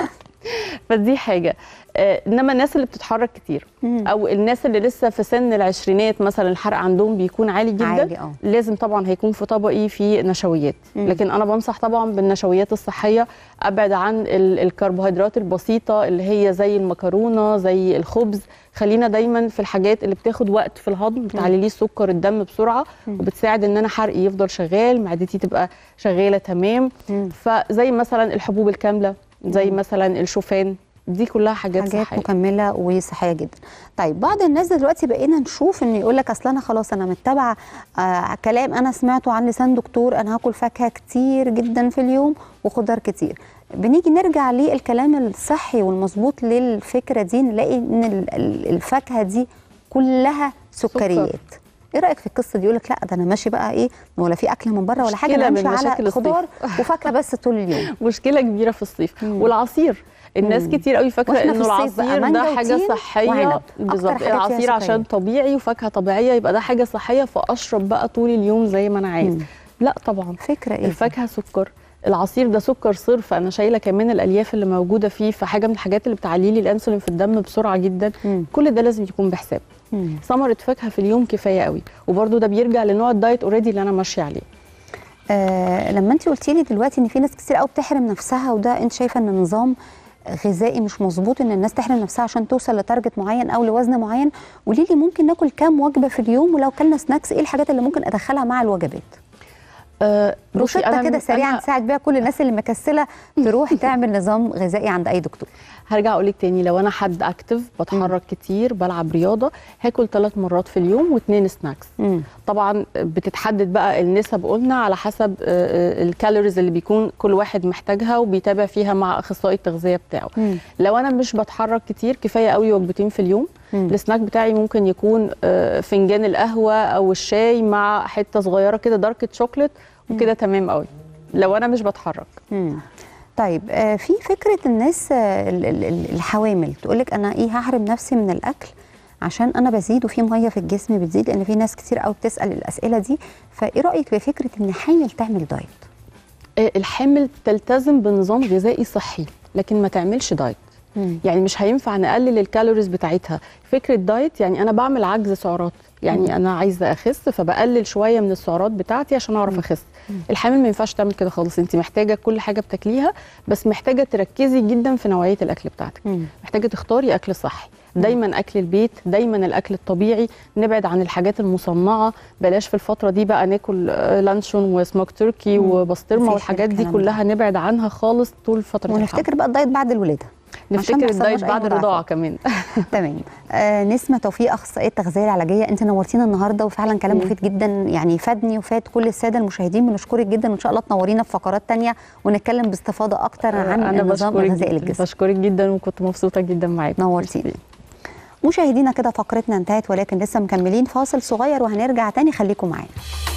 S8: فدي حاجه. آه انما الناس اللي بتتحرك كتير مم. او الناس اللي لسه في سن العشرينات مثلا الحرق عندهم بيكون عالي جدا عالي أوه. لازم طبعا هيكون في طبقي في نشويات مم. لكن انا بنصح طبعا بالنشويات الصحيه، ابعد عن الكربوهيدرات البسيطه اللي هي زي المكرونه زي الخبز. خلينا دايما في الحاجات اللي بتاخد وقت في الهضم، بتعلي لي سكر الدم بسرعه مم. وبتساعد ان انا حرقي يفضل شغال، معدتي تبقى شغاله تمام مم. فزي مثلا الحبوب الكامله زي مم. مثلا الشوفان، دي كلها حاجات,
S3: حاجات
S8: صحيه
S3: مكمله وصحيه جدا. طيب بعض الناس دلوقتي بقينا نشوف ان يقول لك اصل انا خلاص انا متبعه آه كلام انا سمعته عن لسان دكتور، انا هاكل فاكهه كتير جدا في اليوم وخضار كتير. بنيجي نرجع للكلام الصحي والمظبوط للفكره دي نلاقي ان الفاكهه دي كلها سكريات. سكر. ايه رايك في القصه دي؟ يقول لك لا ده انا ماشي بقى ايه ولا في اكل من بره ولا حاجه، انا امشي على خضار وفاكهه بس طول اليوم.
S8: مشكله كبيره في الصيف. مم. والعصير الناس مم. كتير قوي فاكره انه العصير ده حاجه صحيه. بالظبط، العصير عشان طبيعي وفاكهه طبيعيه يبقى ده حاجه صحيه فاشرب بقى طول اليوم زي ما انا عايز. مم. لا طبعا،
S3: فكره ايه؟
S8: الفاكهه سكر، العصير ده سكر صرف، انا شايله كمان الالياف اللي موجوده فيه، فحاجه من الحاجات اللي بتعلي لي الانسولين في الدم بسرعه جدا. مم. كل ده لازم يكون بحساب. ثمره فاكهه في اليوم كفايه قوي، وبرده ده بيرجع لنوع الدايت اوريدي اللي انا ماشيه عليه.
S3: آه لما انت قلتي لي دلوقتي ان في ناس كتير قوي بتحرم نفسها، وده انت شايفه ان نظام غذائي مش مظبوط ان الناس تحرم نفسها عشان توصل لتارجت معين او لوزن معين، قولي لي ممكن ناكل كام وجبه في اليوم؟ ولو كلنا سناكس ايه الحاجات اللي ممكن ادخلها مع الوجبات؟
S8: أه
S3: روشته كده سريعا تساعد بيها كل الناس اللي مكسله تروح تعمل نظام غذائي عند اي دكتور.
S8: هرجع اقول لك تاني، لو انا حد اكتف بتحرك مم. كتير بلعب رياضه، هاكل ثلاث مرات في اليوم واثنين سناكس. مم. طبعا بتتحدد بقى النسب قلنا على حسب الكالوريز اللي بيكون كل واحد محتاجها وبيتابع فيها مع اخصائي التغذيه بتاعه. مم. لو انا مش بتحرك كتير كفايه قوي وجبتين في اليوم. مم. السناك بتاعي ممكن يكون فنجان القهوه او الشاي مع حته صغيره كده دارك شوكليت وكده تمام قوي لو انا مش بتحرك.
S3: مم. طيب آه في فكره الناس آه الحوامل تقول لك انا ايه هحرم نفسي من الاكل عشان انا بزيد وفي ميه في الجسم بتزيد، لان في ناس كتير قوي بتسال الاسئله دي. فايه رايك بفكره ان حامل تعمل دايت؟
S8: آه الحامل تلتزم بنظام غذائي صحي لكن ما تعملش دايت. مم. يعني مش هينفع نقلل الكالوريز بتاعتها. فكره دايت يعني انا بعمل عجز سعرات، يعني مم. انا عايزه اخس فبقلل شويه من السعرات بتاعتي عشان اعرف اخس. مم. الحامل ما ينفعش تعمل كده خالص، انت محتاجه كل حاجه بتاكليها بس محتاجه تركزي جدا في نوعيه الاكل بتاعتك. مم. محتاجه تختاري اكل صحي، دايما اكل البيت، دايما الاكل الطبيعي، نبعد عن الحاجات المصنعه، بلاش في الفتره دي بقى ناكل لانشون وسموك تركي وبسطرمه والحاجات دي كلها نبعد عنها خالص طول فتره الحمل.
S3: ونفتكر بقى الدايت بعد الولاده،
S8: نفتكر الدايت بعد الرضاعه كمان.
S3: تمام. آه نسمه توفيق، اخصائيه التغذيه العلاجيه، انت نورتينا النهارده وفعلا كلام مفيد جدا، يعني فادني وفاد كل الساده المشاهدين. بنشكرك جدا وان شاء الله تنورينا في فقرات ثانيه ونتكلم باستفاضه اكتر عن
S8: أنا
S3: النظام الغذائي للجسم.
S8: بشكرك جدا وكنت مبسوطه جدا معاكم.
S3: نورتينا. مشاهدينا كده فقرتنا انتهت، ولكن لسه مكملين فاصل صغير وهنرجع تاني، خليكم معانا.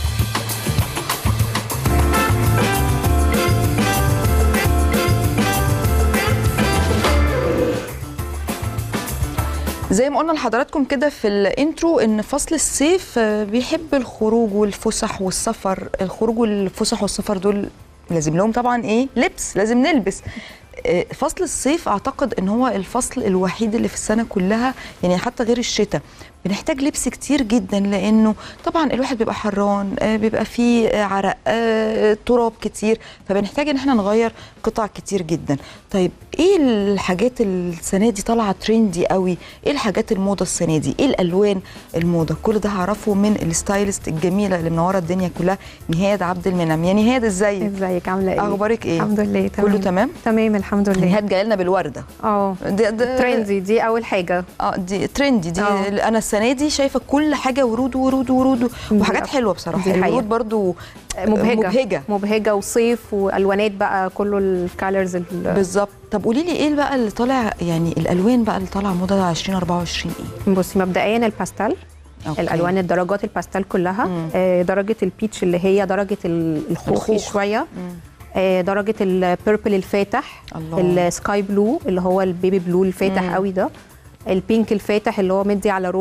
S2: زي ما قلنا لحضراتكم كده في الانترو ان فصل الصيف بيحب الخروج والفسح والسفر. الخروج والفسح والسفر دول لازم لهم طبعا ايه؟ لبس، لازم نلبس. فصل الصيف اعتقد ان هو الفصل الوحيد اللي في السنه كلها، يعني حتى غير الشتاء بنحتاج لبس كتير جدا، لانه طبعا الواحد بيبقى حران، بيبقى فيه عرق، تراب كتير، فبنحتاج ان احنا نغير قطع كتير جدا. طيب ايه الحاجات السنه دي طالعه تريندي قوي؟ ايه الحاجات الموضه السنه دي؟ ايه الالوان الموضه؟ كل ده هعرفه من الستايلست الجميله اللي منوره الدنيا كلها، نهاد عبد المنعم. يا نهاد ازيك؟
S9: ازيك، عامله ايه؟
S2: اخبارك ايه؟
S9: الحمد لله تمام.
S2: كله تمام؟
S9: تمام الحمد لله.
S2: نهاد جايه لنا بالورده.
S9: اه تريندي دي اول حاجه.
S2: اه دي تريندي دي. أوه. انا السنه دي شايفه كل حاجه ورود ورود ورود وحاجات حلوه بصراحه. الورود برضو
S9: مبهجه مبهجه مبهجه وصيف والوانات بقى كله الكالرز
S2: بالظبط. طب قولي لي ايه بقى اللي طالع، يعني الالوان بقى اللي طالعه موضه ألفين وأربعة وعشرين ايه؟
S9: بصي مبدئيا الباستيل. أوكي. الالوان الدرجات الباستيل كلها. آه درجه البيتش اللي هي درجه الخوخي شويه. آه درجه البيربل الفاتح، السكاي بلو اللي هو البيبي بلو الفاتح مم. قوي ده، البينك الفاتح اللي هو مدي على روز،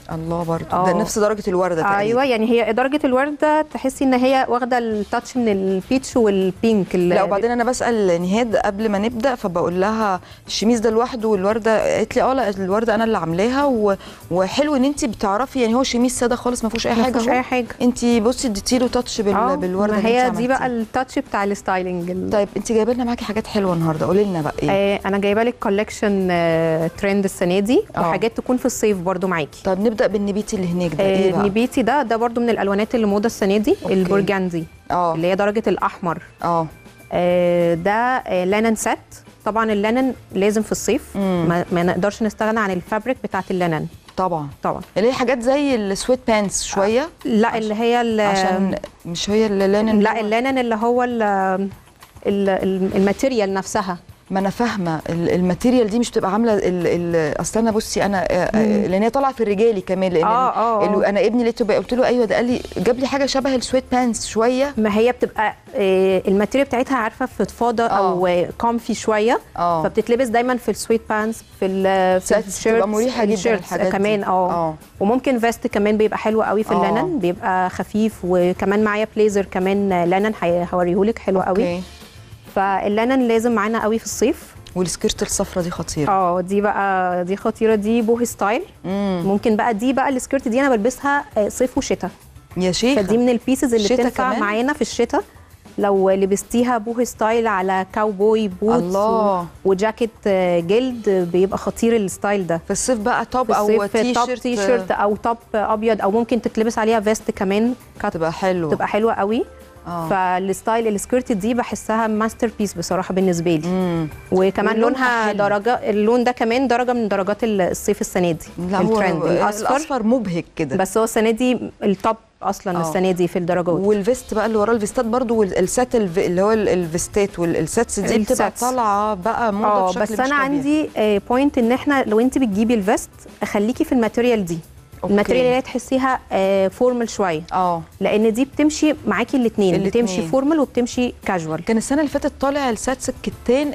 S2: الله برضه ده
S9: آه.
S2: نفس درجه الورده تقريبا.
S9: ايوه يعني هي درجه الورده تحسي ان هي واخده التاتش من البيتش والبينك.
S2: لا وبعدين انا بسال نهاد قبل ما نبدا فبقول لها الشميز ده لوحده والورده، قالت لي اه لا الورده انا اللي عاملاها و... وحلو ان انت بتعرفي يعني هو شميز ساده خالص ما فيهوش اي حاجه.
S9: ما فيهوش اي حاجه.
S2: انت بصي اديتي له تاتش بال... بالورده
S9: ما هي دي بقى التاتش بتاع الستايلنج.
S2: طيب انت جايبه لنا معاكي حاجات حلوه النهارده، قولي لنا بقى ايه؟
S9: آه انا جايبه لك كولكشن آه ترند السنه دي أوه. وحاجات تكون في الصيف برضو معاكي.
S2: طب نبدا بالنبيتي اللي هناك ده. ايه بقى؟
S9: النبيتي ده ده برضو من الالوانات اللي موضه السنه دي. أوكي. البرجندي
S2: اه
S9: اللي هي درجه الاحمر.
S2: اه
S9: ده آه لينن سيت. طبعا اللينن لازم في الصيف ما, ما نقدرش نستغنى عن الفابريك بتاعت اللينن.
S2: طبعا
S9: طبعا
S2: اللي هي حاجات زي السويت بانس شويه. آه.
S9: لا اللي هي
S2: عشان مش هي اللينن.
S9: لا اللينن اللي هو الماتيريال نفسها.
S2: ما انا فاهمه الماتيريال دي مش بتبقى عامله اصل انا بصي انا لان هي طالعه في الرجالي كمان لان
S9: آه آه
S2: انا ابني لقيته قلت له ايوه ده قال لي جاب لي حاجه شبه السويت بانس شويه.
S9: ما هي بتبقى الماتيريال بتاعتها عارفه فضفاضه او كومفي شويه. أوه. فبتتلبس دايما في السويت بانس في الشيرتس
S2: بتبقى مريحه جدا الحاجات
S9: كمان اه وممكن فيست كمان بيبقى حلو قوي في اللينن بيبقى خفيف وكمان معايا بليزر كمان لينن هوريهولك حلو قوي. فاللينن لازم معانا قوي في الصيف.
S2: والسكيرت الصفرا دي خطيره.
S9: اه دي بقى دي خطيره دي بوهي ستايل. مم. ممكن بقى دي بقى السكيرت دي انا بلبسها صيف وشتاء
S2: يا شيخه.
S9: فدي من البيسز اللي تنفع معانا في الشتاء لو لبستيها بوهي ستايل على كاوبوي بوتس
S2: الله.
S9: وجاكيت جلد بيبقى خطير الستايل ده.
S2: في الصيف بقى توب او تي
S9: شيرت تي شيرت او توب ابيض او ممكن تتلبس عليها فيست كمان
S2: تبقى حلوه
S9: تبقى حلوه قوي. أوه. فالستايل السكيرت دي بحسها ماستر بيس بصراحه بالنسبه لي. مم. وكمان لونها حلو. درجه اللون ده كمان درجه من درجات الصيف السنه دي.
S2: لا الترند الاصفر الاصفر مبهج كده
S9: بس هو السنه دي التوب اصلا. أوه. السنه دي في الدرجات.
S2: والفيست بقى اللي وراه الفيستات برضو والسات اللي هو الفيستات والساتس دي بتبقى طالعه بقى موضه بشكل
S9: بس انا عندي بوينت ان احنا لو انت بتجيبي الفيست خليكي في الماتيريال دي. الماتيريال اللي تحسيها آه فورمال شويه.
S2: اه
S9: لان دي بتمشي معاكي الاثنين بتمشي فورمال وبتمشي كاجوال.
S2: كان السنه اللي فاتت طالع الساتس الكتان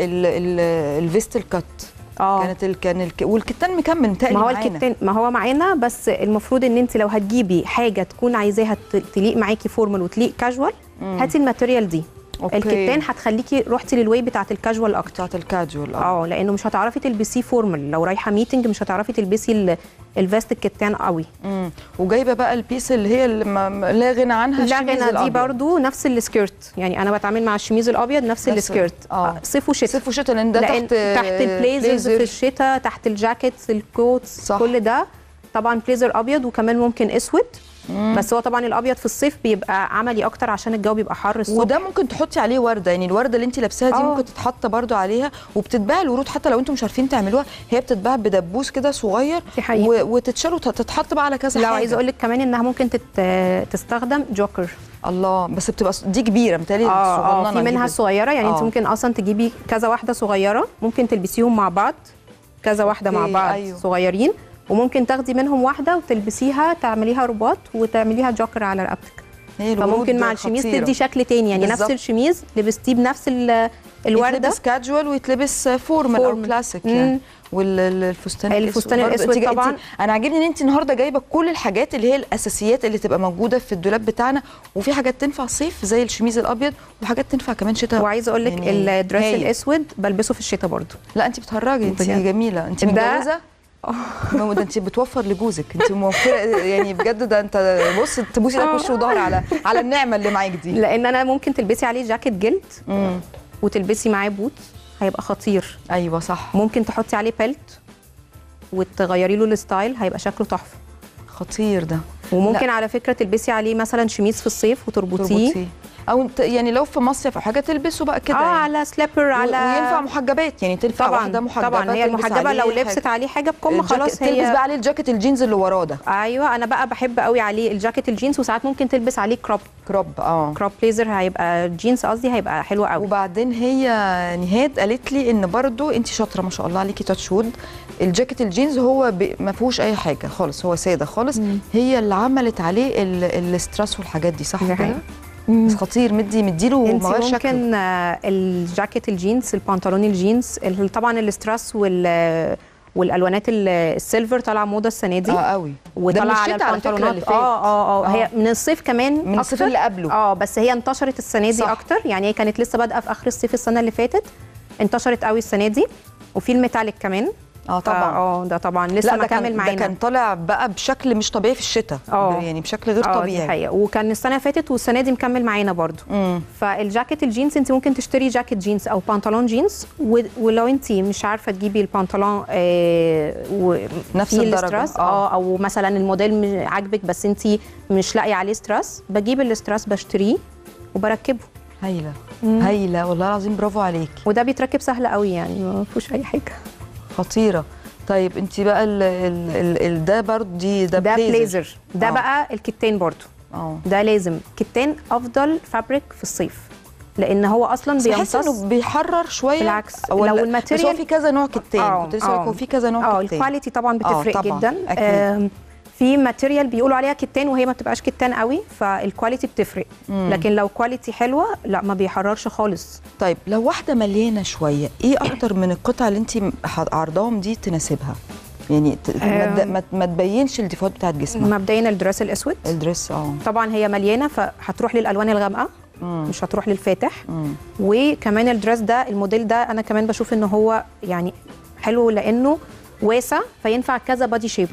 S2: الفيست الكات. اه كانت ال كان ال والكتان مكمل متقل.
S9: ما هو الكتان ما هو معانا بس المفروض ان انت لو هتجيبي حاجه تكون عايزاها تليق معاكي فورمال وتليق كاجوال هاتي الماتيريال دي. أوكي. الكتان هتخليكي رحتي للواي بتاعه الكاجوال اكتر.
S2: بتاعه الكاجوال
S9: اه لانه مش هتعرفي تلبسيه فورمال لو رايحه ميتنج مش هتعرفي تلبسي الفيست الكتان قوي.
S2: امم وجايبه بقى البيس اللي هي اللي لا غنى عنها
S9: لا غنى دي برضو نفس السكيرت يعني انا بتعامل مع الشميز الابيض نفس السكيرت
S2: اه
S9: صيف وشتاء.
S2: صيف وشتاء لان ده
S9: لأن
S2: تحت
S9: تحت البليزرز في الشتاء تحت الجاكيتس الكوتس كل ده طبعا بليزر ابيض وكمان ممكن اسود. مم. بس هو طبعا الابيض في الصيف بيبقى عملي اكتر عشان الجو بيبقى حر الصبح.
S2: وده ممكن تحطي عليه ورده يعني الورده اللي انت لابساها دي أوه. ممكن تتحط برده عليها وبتتباع الورود حتى لو انتم مش عارفين تعملوها هي بتتباع بدبوس كده صغير وتتشال وتتحط بقى على كذا حاجه.
S9: لو عايزه اقول لك كمان انها ممكن تت... تستخدم جوكر.
S2: الله بس بتبقى دي كبيره متهيألي
S9: اه في منها صغيره يعني أوه. انت ممكن اصلا تجيبي كذا واحده صغيره ممكن تلبسيهم مع بعض كذا واحده مع بعض. أيوه. صغيرين وممكن تاخدي منهم واحده وتلبسيها تعمليها رباط وتعمليها جوكر على رقبتك. فممكن مع الشميز تدي شكل تاني يعني بالزبط. نفس الشميز لبستيه بنفس الورده
S2: يتلبس كاجوال ويتلبس فورمال او كلاسيك يعني. والفستان
S9: الفستان الاسود طبعا.
S2: انا عاجبني ان انت النهارده جايبه كل الحاجات اللي هي الاساسيات اللي تبقى موجوده في الدولاب بتاعنا وفي حاجات تنفع صيف زي الشميز الابيض وحاجات تنفع كمان شتاء.
S9: وعايزه اقول لك يعني الدريس الاسود بلبسه في الشتاء برضو.
S2: لا انت بتهرجي انت جميله انت متجوزه ده انت بتوفر لجوزك انت موفره يعني بجد ده انت بص تبوسي لك وش وظهر على على النعمه اللي معاك دي.
S9: لان انا ممكن تلبسي عليه جاكيت جلد مم. وتلبسي معاه بوت هيبقى خطير.
S2: ايوه صح.
S9: ممكن تحطي عليه بيلت وتغيري له الستايل هيبقى شكله تحفه.
S2: خطير ده.
S9: وممكن لا. على فكره تلبسي عليه مثلا شميز في الصيف وتربطيه
S2: او يعني لو في مصيف او حاجه تلبسه بقى كده
S9: اه يعني. على سليبر على
S2: وينفع محجبات يعني تنفع
S9: طبعا
S2: واحده محجبه
S9: طبعا هي المحجبه لو لبست عليه حاجه بكم خلاص هي
S2: تلبس بقى عليه الجاكيت الجينز اللي وراه ده.
S9: ايوه انا بقى بحب قوي عليه الجاكيت الجينز وساعات ممكن تلبس عليه كروب
S2: كروب اه
S9: كروب بليزر هيبقى جينز قصدي هيبقى حلو قوي.
S2: وبعدين هي نهاد قالت لي ان برضو انت شاطره ما شاء الله عليكي تاتش وود الجاكيت الجينز هو ما فيهوش اي حاجه خالص هو ساده خالص. مم. هي اللي عملت عليه الستراس والحاجات دي صح كده؟ بس خطير مدي مديله
S9: مغير شكله. ممكن الجاكيت الجينز البنطلون الجينز طبعا الاستراس وال والالوانات السيلفر طالعه موضه السنه دي
S2: اه قوي
S9: وطالعه على البنطلونات اه اه اه هي من الصيف كمان
S2: من الصيف اللي قبله
S9: اه بس هي انتشرت السنه دي صح. اكتر يعني هي كانت لسه بادئه في اخر الصيف السنه اللي فاتت انتشرت قوي السنه دي وفي الميتاليك كمان
S2: اه طبعا
S9: اه ده طبعا لسه مكمل معانا.
S2: ده كان طالع بقى بشكل مش طبيعي في الشتاء يعني بشكل غير
S9: أوه.
S2: طبيعي.
S9: دي حقيقة. وكان السنه اللي فاتت والسنه دي مكمل معانا برضو. مم. فالجاكيت الجينز انت ممكن تشتري جاكيت جينز او بنطلون جينز ولو انت مش عارفه تجيبي البنطلون آه و
S2: نفس الدرجه
S9: اه او مثلا الموديل عاجبك بس انت مش لاقيه عليه ستراس بجيب الاستراس بشتريه وبركبه.
S2: هايله هايله والله العظيم برافو عليكي.
S9: وده بيتركب سهل قوي يعني ما فيهوش اي حاجه.
S2: خطيره. طيب انت بقى ال ال ال ده برضه دي ده,
S9: ده بليزر ده آه. بقى الكتان برضه اه ده لازم كتان افضل فابريك في الصيف لان هو اصلا
S2: بيمتص انه بيحرر شويه
S9: بالعكس لو الماتيريال
S2: بس هو في كذا نوع كتان كنت لسه بقول هو في كذا نوع كتان
S9: اه الكواليتي طبعا بتفرق
S2: طبعًا.
S9: جدا آه في ماتيريال بيقولوا عليها كتان وهي ما بتبقاش كتان قوي فالكواليتي بتفرق مم. لكن لو كواليتي حلوه لا ما بيحررش خالص.
S2: طيب لو واحده مليانه شويه ايه اكتر من القطع اللي انت عرضاهم دي تناسبها يعني ما ما تبينش الديفوهات بتاعت جسمها؟
S9: مبدئيا الدريس الاسود
S2: الدريس اه
S9: طبعا هي مليانه فهتروح للالوان الغامقه مم. مش هتروح للفاتح مم. وكمان الدريس ده الموديل ده انا كمان بشوف ان هو يعني حلو لانه واسع فينفع كذا بادي شيب.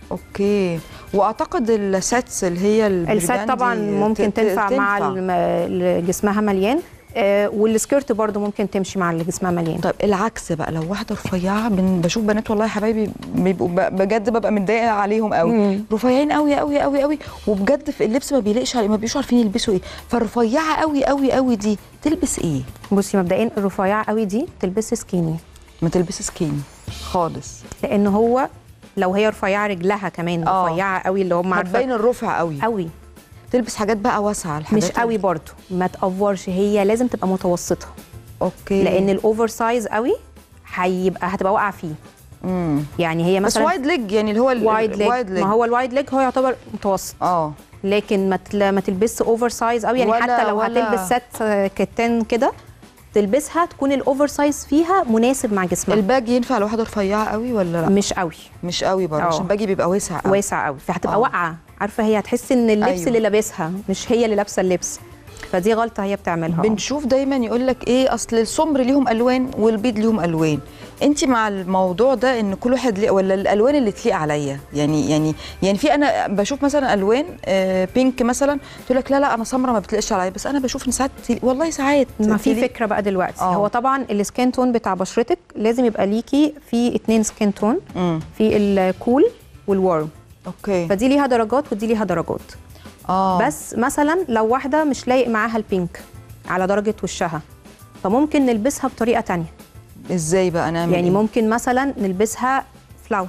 S2: اوكي واعتقد الساتس اللي هي
S9: السات طبعا ممكن تنفع, تنفع مع اللي جسمها مليان آه والسكيرت برضو ممكن تمشي مع اللي جسمها مليان.
S2: طيب العكس بقى لو واحده رفيعه بشوف بنات والله يا حبايبي بيبقوا بجد ببقى متضايقه عليهم قوي رفيعين قوي قوي قوي قوي وبجد في اللبس ما بيلاقيش ما بيبقوش عارفين يلبسوا ايه فالرفيعه قوي قوي قوي دي تلبس ايه؟
S9: بصي مبدئيا الرفيعه قوي دي تلبس سكيني.
S2: ما تلبس سكيني خالص
S9: لان هو لو هي رفيعه رجلها كمان أوه. رفيعه قوي اللي هم
S2: عارفه هتبين الرفع قوي
S9: قوي
S2: تلبس حاجات بقى واسعه الحاجات
S9: مش قوي برضو ما تأفورش هي لازم تبقى متوسطه.
S2: اوكي
S9: لان الاوفر سايز قوي هيبقى هتبقى واقعه فيه. امم يعني هي مثلا
S2: بس وايد ليج يعني اللي هو
S9: الوايد ليج ما هو الوايد ليج هو يعتبر متوسط اه لكن ما ما تلبسش اوفر سايز قوي يعني حتى لو هتلبس ست كتان كده تلبسها تكون الاوفر سايز فيها مناسب مع جسمها.
S2: الباج ينفع لواحده رفيعه قوي ولا لا؟
S9: مش قوي
S2: مش قوي برضه عشان الباجي بيبقى واسع قوي
S9: واسع قوي فهتبقى واقعه عارفه هي هتحس ان اللبس أيوه. اللي لابسها مش هي اللي لابسه اللبس فدي غلطه هي بتعملها.
S2: بنشوف دايما يقول لك ايه اصل السمر ليهم الوان والبيض ليهم الوان انت مع الموضوع ده ان كل واحد ليه ولا الالوان اللي تليق عليا يعني يعني يعني في انا بشوف مثلا الوان آه بينك مثلا تقول لك لا لا انا سمره ما بتليقش عليا بس انا بشوف ان ساعات والله ساعات
S9: ما في فكره بقى دلوقتي أوه. هو طبعا السكين تون بتاع بشرتك لازم يبقى ليكي في اتنين سكين تون م. في الكول والورم
S2: اوكي
S9: فدي ليها درجات ودي ليها درجات اه بس مثلا لو واحده مش لايق معاها البينك على درجه وشها فممكن نلبسها بطريقه تانية.
S2: ازاي بقى نعمل
S9: يعني
S2: إيه؟
S9: ممكن مثلا نلبسها فلاور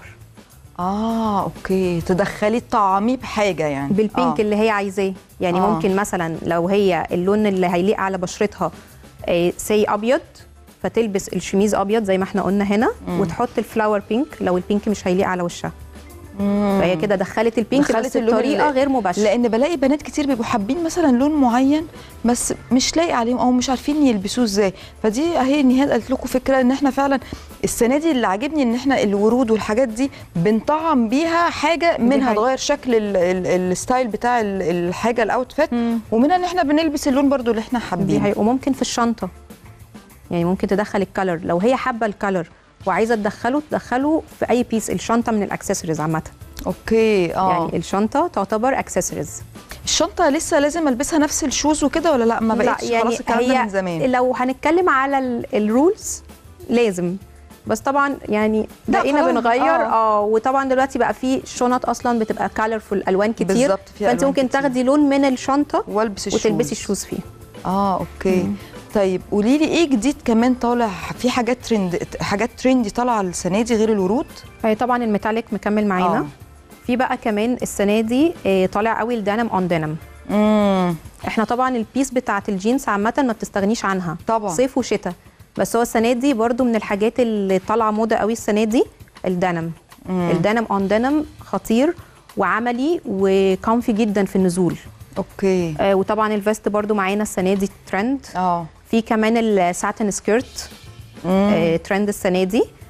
S2: اه اوكي تدخلي الطعامي بحاجه يعني
S9: بالبينك آه. اللي هي عايزاه يعني آه. ممكن مثلا لو هي اللون اللي هيليق على بشرتها آه سي ابيض فتلبس الشميز ابيض زي ما احنا قلنا هنا مم. وتحط الفلاور بينك لو البينك مش هيليق على وشها مم. فهي كده دخلت البينك بس بطريقه غير مباشره
S2: لان بلاقي بنات كتير بيبقوا حابين مثلا لون معين بس مش لايق عليهم او مش عارفين يلبسوه ازاي فدي اهي نهاد قالت لكم فكره ان احنا فعلا السنه دي اللي عاجبني ان احنا الورود والحاجات دي بنطعم بيها حاجه منها تغير شكل الستايل بتاع الحاجه الاوتفيت ومنها ان احنا بنلبس اللون برضو اللي احنا حابينه.
S9: وممكن في الشنطه يعني ممكن تدخل الكالر لو هي حابه الكالر وعايزه تدخله تدخله في اي بيس الشنطه من الاكسسوارز عامه.
S2: اوكي اه
S9: يعني الشنطه تعتبر اكسسوارز.
S2: الشنطه لسه لازم البسها نفس الشوز وكده ولا لا ما بقتش يعني خلاص الكلام ده من زمان؟
S9: لو هنتكلم على الرولز لازم بس طبعا يعني بقينا بنغير اه وطبعا دلوقتي بقى في شنط اصلا بتبقى كالرفول الوان كتير فانت ممكن كتير. تاخدي لون من الشنطه
S2: والبس
S9: وتلبسي الشوز فيه.
S2: اه اوكي مم. طيب قولي لي ايه جديد كمان طالع في حاجات ترند حاجات ترندي طالعه السنه دي غير الورود؟
S9: هي طبعا الميتاليك مكمل معانا. آه. في بقى كمان السنه دي طالع قوي الدينم اون دينم. امم احنا طبعا البيس بتاعه الجينز عامه ما بتستغنيش عنها
S2: طبعا
S9: صيف وشتاء بس هو السنه دي برده من الحاجات اللي طالعه موضه قوي السنه دي الدينم. الدينم اون دينم خطير وعملي وكونفي جدا في النزول.
S2: اوكي
S9: آه وطبعا الفيست برده معانا السنه دي ترند.
S2: اه
S9: في كمان الساتن سكيرت آه ترند السنه دي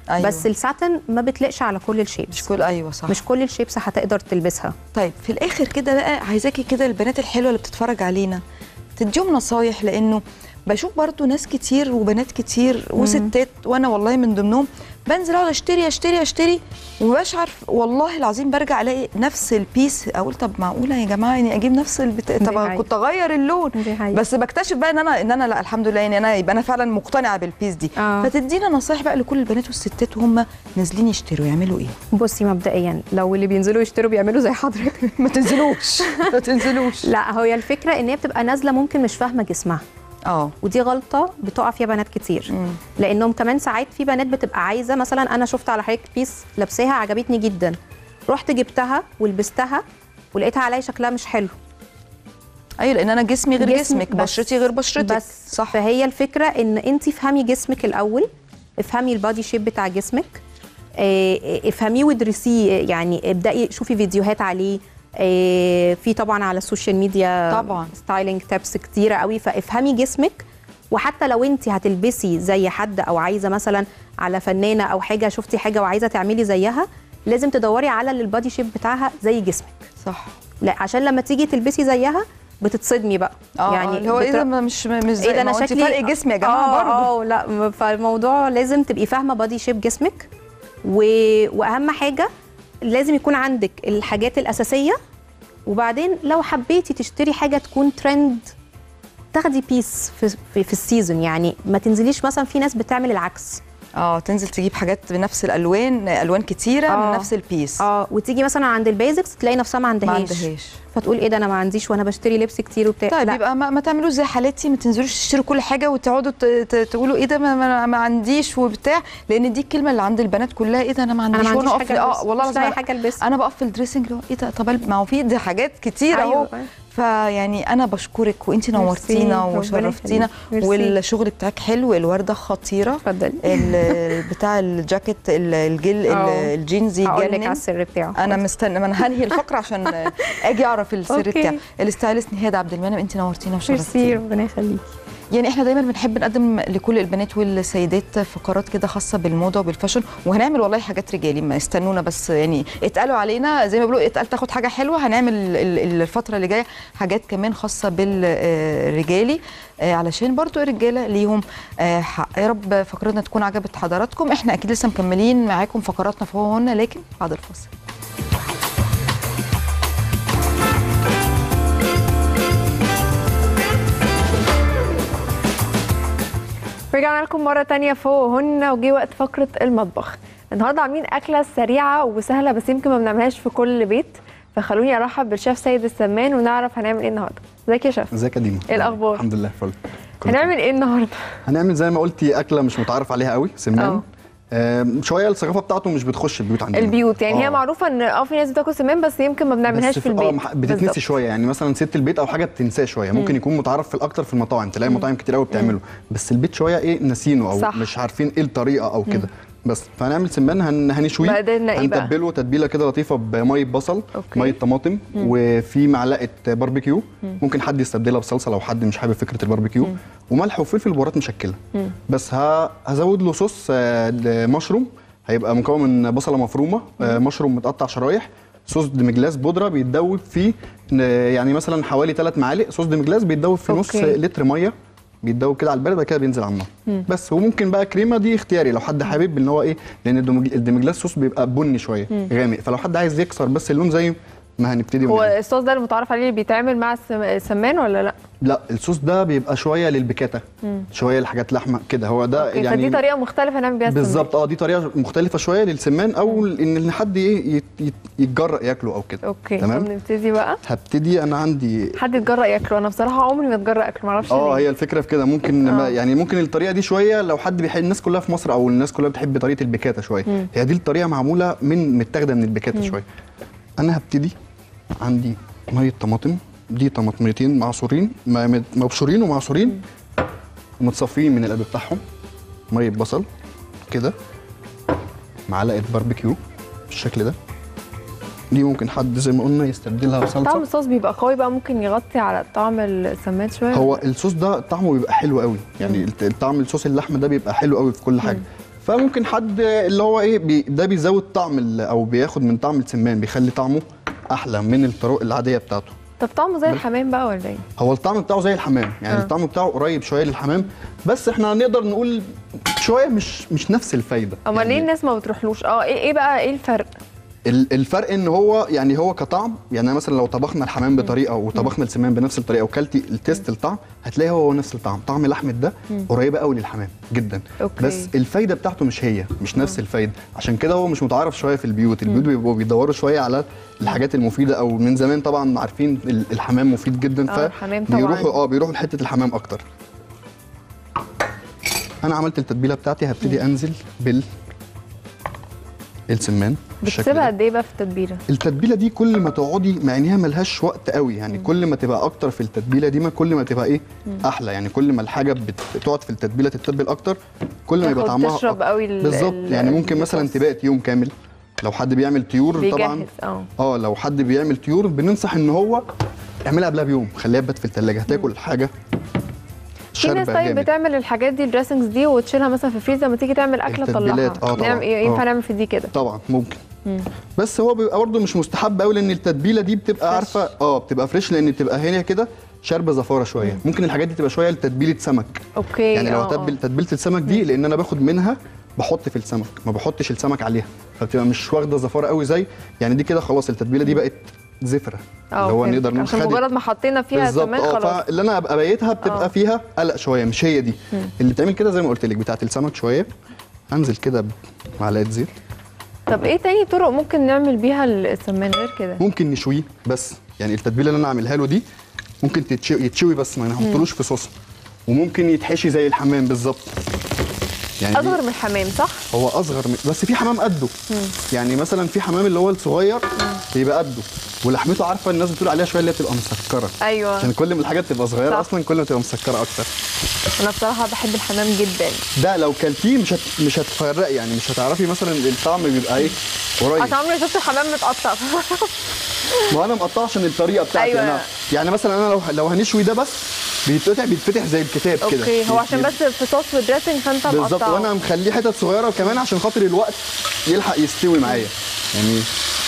S9: أيوة. بس الساتن ما بتلقش على كل الشيبس،
S2: مش كل ايوه صح،
S9: مش كل الشيبس هتقدر تلبسها.
S2: طيب في الاخر كده بقى عايزاكي كده البنات الحلوه اللي بتتفرج علينا تديهم نصايح، لانه بشوف برضو ناس كتير وبنات كتير وستات وانا والله من ضمنهم بنزل اقعد اشتري اشتري اشتري ومبقاش عارف والله العظيم، برجع الاقي نفس البيس اقول طب معقوله يا جماعه يعني اجيب نفس البتاع، طب كنت اغير اللون، بس بكتشف بقى ان انا ان انا لا الحمد لله يعني انا يبقى انا فعلا مقتنعه بالبيس دي. آه. فتدينا نصايح بقى لكل البنات والستات وهم نازلين يشتروا يعملوا ايه؟
S9: بصي مبدئيا لو اللي بينزلوا يشتروا بيعملوا زي حضرتك
S2: ما تنزلوش ما تنزلوش.
S9: لا هي الفكره ان هي بتبقى نازله ممكن مش فاهمه جسمها،
S2: اه
S9: ودي غلطه بتقع فيها بنات كتير. مم. لانهم كمان ساعات في بنات بتبقى عايزه، مثلا انا شفت على حضرتك بيس لابساها عجبتني جدا، رحت جبتها ولبستها ولقيتها عليا شكلها مش حلو.
S2: ايوه لان انا جسمي غير جسم جسمك، بشرتي غير بشرتك،
S9: بس صح. فهي الفكره ان انت افهمي جسمك الاول، افهمي البادي شيب بتاع جسمك، افهميه وادرسيه، يعني ابداي شوفي فيديوهات عليه، في طبعا على السوشيال ميديا
S2: طبعا
S9: ستايلينج تابس كتيره قوي، فافهمي جسمك. وحتى لو انت هتلبسي زي حد او عايزه مثلا على فنانه او حاجه، شفتي حاجه وعايزه تعملي زيها، لازم تدوري على البادي شيب بتاعها زي جسمك.
S2: صح.
S9: لا عشان لما تيجي تلبسي زيها بتصدمي بقى.
S2: اه يعني اللي هو ايه ده مش مش زي إيه، ما انت فرق جسمي يا جماعه برضه.
S9: اه لا فالموضوع لازم تبقي فاهمه بادي شيب جسمك، و... واهم حاجه لازم يكون عندك الحاجات الاساسيه، وبعدين لو حبيتي تشتري حاجه تكون ترند تاخدي بيس في في, في السيزون، يعني ما تنزليش مثلا في ناس بتعمل العكس،
S2: اه تنزل تجيب حاجات بنفس الالوان، الوان كتيره آه. من نفس البيس،
S9: اه وتيجي مثلا عند البيزكس تلاقي نفسها ما عندهاش
S2: ما عندهاش
S9: فتقول ايه ده انا ما عنديش وانا بشتري لبس كتير وبتاع.
S2: طيب يبقى ما, ما تعملوش زي حالتي، ما تنزلوش تشتروا كل حاجه وتقعدوا تقولوا ايه ده ما, ما, ما عنديش وبتاع، لان دي الكلمه اللي عند البنات كلها، ايه ده انا ما عنديش,
S9: أنا ما عنديش
S2: حاجه اه والله
S9: العظيم حاجه البس،
S2: انا بقف في الدريسنج اللي هو ايه ده طب ما هو في دي حاجات كتير اهو. أيوة. فيعني انا بشكرك وانتي نورتينا وشرفتينا، والشغل بتاعك حلو، الورده خطيره.
S9: اتفضلي.
S2: بتاع الجاكيت الجل الجينزي
S9: هقول لك على السر بتاعه.
S2: انا مستنى، ما انا هنهي الفقره عشان اجي اعرف السر بتاعه. الستايلست نهاد عبد المنعم، انتي نورتينا وشرفتينا.
S9: ميرسي ربنا يخليكي.
S2: يعني احنا دايما بنحب نقدم لكل البنات والسيدات فقرات كده خاصه بالموضه وبالفاشن، وهنعمل والله حاجات رجالي، ما استنونا بس يعني اتقالوا علينا زي ما بيقولوا اتقال تاخد حاجه حلوه، هنعمل الفتره اللي جايه حاجات كمان خاصه بالرجالي علشان برضو الرجاله ليهم حق. يا رب فقرتنا تكون عجبت حضراتكم، احنا اكيد لسه مكملين معاكم فقراتنا فهو هنا، لكن بعد الفاصل.
S1: رجعنا لكم مرة تانية فوقهن، وجي وقت فقرة المطبخ. النهارده عاملين أكلة سريعة وسهلة بس يمكن ما بنعملهاش في كل بيت، فخلوني أرحب بالشيف سيد السمان ونعرف هنعمل إيه النهارده. ازيك يا شيف؟
S10: ازيك يا ديما؟
S1: إيه الأخبار؟
S10: الحمد لله فل.
S1: هنعمل إيه النهارده؟
S10: هنعمل زي ما قلتي أكلة مش متعارف عليها قوي، سمان. آه شويه الثقافه بتاعته مش بتخش البيوت عندنا.
S1: البيوت يعني أوه. هي معروفه ان اه في ناس بتاكل سمان بس يمكن ما بنعملهاش في البيت.
S10: اه بتتنسي شويه، يعني مثلا ست البيت او حاجه بتنساه شويه، ممكن يكون متعارف في الاكتر في المطاعم، تلاقي مطاعم كتير قوي بتعمله، بس البيت شويه ايه ناسينه او صح. مش عارفين ايه الطريقه او كده. بس فهنعمل سمان هن... هنشويه، هنتبله تتبيله كده لطيفه بميه بصل، أوكي. ميه طماطم، مم. وفي معلقه باربيكيو، مم. ممكن حد يستبدلها بصلصه لو حد مش حابب فكره الباربيكيو، مم. وملح وفلفل بهارات مشكله. مم. بس ه... هزود له صوص مشروم، هيبقى مكون من بصله مفرومه، آه مشروم متقطع شرايح، صوص ديمجلاس بودره بيتدوب فيه يعني مثلا حوالي ثلاث معالق صوص ديمجلاس بيتدوب في نص لتر ميه، بيتدوب كده على البارد بعد كده بينزل على النار بس. وممكن بقى كريمه دي اختياري لو حد حابب ان هو ايه، لان الديمجلاس صوص بيبقى بني شويه مم. غامق، فلو حد عايز يكسر بس اللون زيه ما هنبتدي.
S1: هو الصوص ده المتعارف عليه بيتعمل مع السمان ولا لا؟
S10: لا الصوص ده بيبقى شويه للبيكاتا، شويه لحاجات لحمه كده، هو ده
S1: أوكي.
S10: يعني
S1: فدي طريقه مختلفه نعمل بيها السمان
S10: بالظبط. اه دي طريقه مختلفه شويه للسمان، او مم. ان حد ايه يتجرأ ياكله او كده.
S1: اوكي تمام. نبتدي بقى.
S10: هبتدي انا عندي
S1: حد يتجرأ ياكله، انا بصراحه عمري ما اتجرأ اكله، ما اعرفش
S10: اه هي الفكره في كده، ممكن ما يعني ممكن الطريقه دي شويه لو حد بيحب، الناس كلها في مصر او الناس كلها بتحب طريقه البيكاتا شويه، مم. هي دي الطريقه معموله من متاخده من البيكاتا شويه. انا هبتدي عندي ميه طماطم، دي طماطميتين معصورين مبشورين ومعصورين ومتصفيين من القلب بتاعهم، ميه بصل كده، معلقه باربيكيو بالشكل ده، دي ممكن حد زي ما قلنا يستبدلها بصلصه.
S1: طعم الصوص بيبقى قوي بقى، ممكن يغطي على طعم السمان شويه.
S10: هو الصوص ده طعمه بيبقى حلو قوي، يعني الطعم الصوص اللحمه ده بيبقى حلو قوي في كل حاجه، فممكن حد اللي هو ايه بي ده بيزود طعم او بياخد من طعم السمان، بيخلي طعمه احلى من الطرق العاديه بتاعته.
S1: طب طعمه زي الحمام بقى ولا ايه؟
S10: هو الطعم بتاعه زي الحمام، يعني آه. الطعم بتاعه قريب شويه للحمام، بس احنا نقدر نقول شويه مش مش نفس الفايده.
S1: امال يعني ليه الناس ما بتروحلوش؟ اه ايه ايه بقى ايه الفرق؟
S10: الفرق ان هو يعني هو كطعم، يعني مثلا لو طبخنا الحمام بطريقه وطبخنا السمان بنفس الطريقه وكلتي التيست الطعم هتلاقي هو نفس الطعم، طعم لحمه ده قريبه قوي للحمام جدا. أوكي. بس الفايده بتاعته مش هي مش نفس الفايده، عشان كده هو مش متعارف شويه في البيوت، البيوت بيبقوا بيدوروا شويه على الحاجات المفيده، او من زمان طبعا عارفين الحمام مفيد جدا فبيروحوا اه بيروحوا لحته الحمام اكتر. انا عملت التتبيله بتاعتي، هبتدي انزل بال السمان.
S1: بتسيبها قد ايه بقى في التتبيله؟
S10: التتبيله دي كل ما تقعدي مع انها ملهاش وقت قوي، يعني مم. كل ما تبقى اكتر في التتبيله دي ما كل ما تبقى ايه مم. احلى، يعني كل ما الحاجه بتقعد في التتبيله تتبل اكتر كل ما يبقى طعمها
S1: تشرب قوي
S10: بالظبط. يعني ممكن مثلا تبات يوم كامل لو حد بيعمل طيور طبعا
S1: اه
S10: اه لو حد بيعمل طيور بننصح ان هو يعملها قبلها بيوم، خليها تبات في الثلاجه هتاكل حاجه.
S1: في ناس طيب بتعمل الحاجات دي الدريسنجز دي وتشيلها مثلا في الفريزر لما تيجي تعمل اكله تطلعها.
S10: اه طبعا
S1: ينفع نعمل في دي كده؟
S10: طبعا ممكن. مم. بس هو بيبقى برضه مش مستحب قوي لان التتبيله دي بتبقى فريش. عارفه اه بتبقى فريش لان بتبقى هنا كده شاربه زفاره شويه. مم. ممكن الحاجات دي تبقى شويه لتتبيله سمك.
S1: اوكي.
S10: يعني لو اتبل تتبيله السمك دي لان انا باخد منها بحط في السمك ما بحطش السمك عليها، فبتبقى مش واخده زفاره قوي زي يعني دي كده خلاص التتبيله دي بقت زفره اللي هو نقدر نقول
S1: عشان مجرد ما حطينا فيها كمان خلاص.
S10: فاللي انا ابقى بايتها بتبقى أوه. فيها قلق شويه، مش هي دي مم. اللي بتعمل كده زي ما قلت لك بتاعه السمك شويه. انزل كده بمعلقه زيت.
S1: طب ايه تاني طرق ممكن نعمل بيها السمان غير كده؟
S10: ممكن نشويه بس، يعني التتبيله اللي انا عاملها له دي ممكن تتشوي يتشوي بس ما نحطلوش في صوص، وممكن يتحشي زي الحمام بالظبط.
S1: يعني اصغر من الحمام صح؟
S10: هو اصغر من بس في حمام قده. مم. يعني مثلا في حمام اللي هو الصغير بيبقى قده ولحمته عارفه الناس بتقول عليها شويه اللي هي بتبقى مسكره.
S1: ايوه
S10: عشان كل ما الحاجات تبقى صغيره صح. اصلا كل ما تبقى مسكره اكتر.
S1: انا بصراحه بحب الحمام جدا.
S10: ده لو كلتيه مش هت... مش هتفرقي، يعني مش هتعرفي مثلا الطعم بيبقى ايه قريب.
S1: اصل عمري شفت الحمام متقطع.
S10: ما انا مقطعه عشان الطريقه بتاعتي. أيوة. انا يعني مثلا انا لو لو هنشوي ده بس بيتفتح بيتفتح زي الكتاب كده.
S1: اوكي. هو عشان بس في صوص ودريسنج فانت مقطعه
S10: بالظبط، وانا مخليه حتت صغيره كمان عشان خاطر الوقت يلحق يستوي معايا. يعني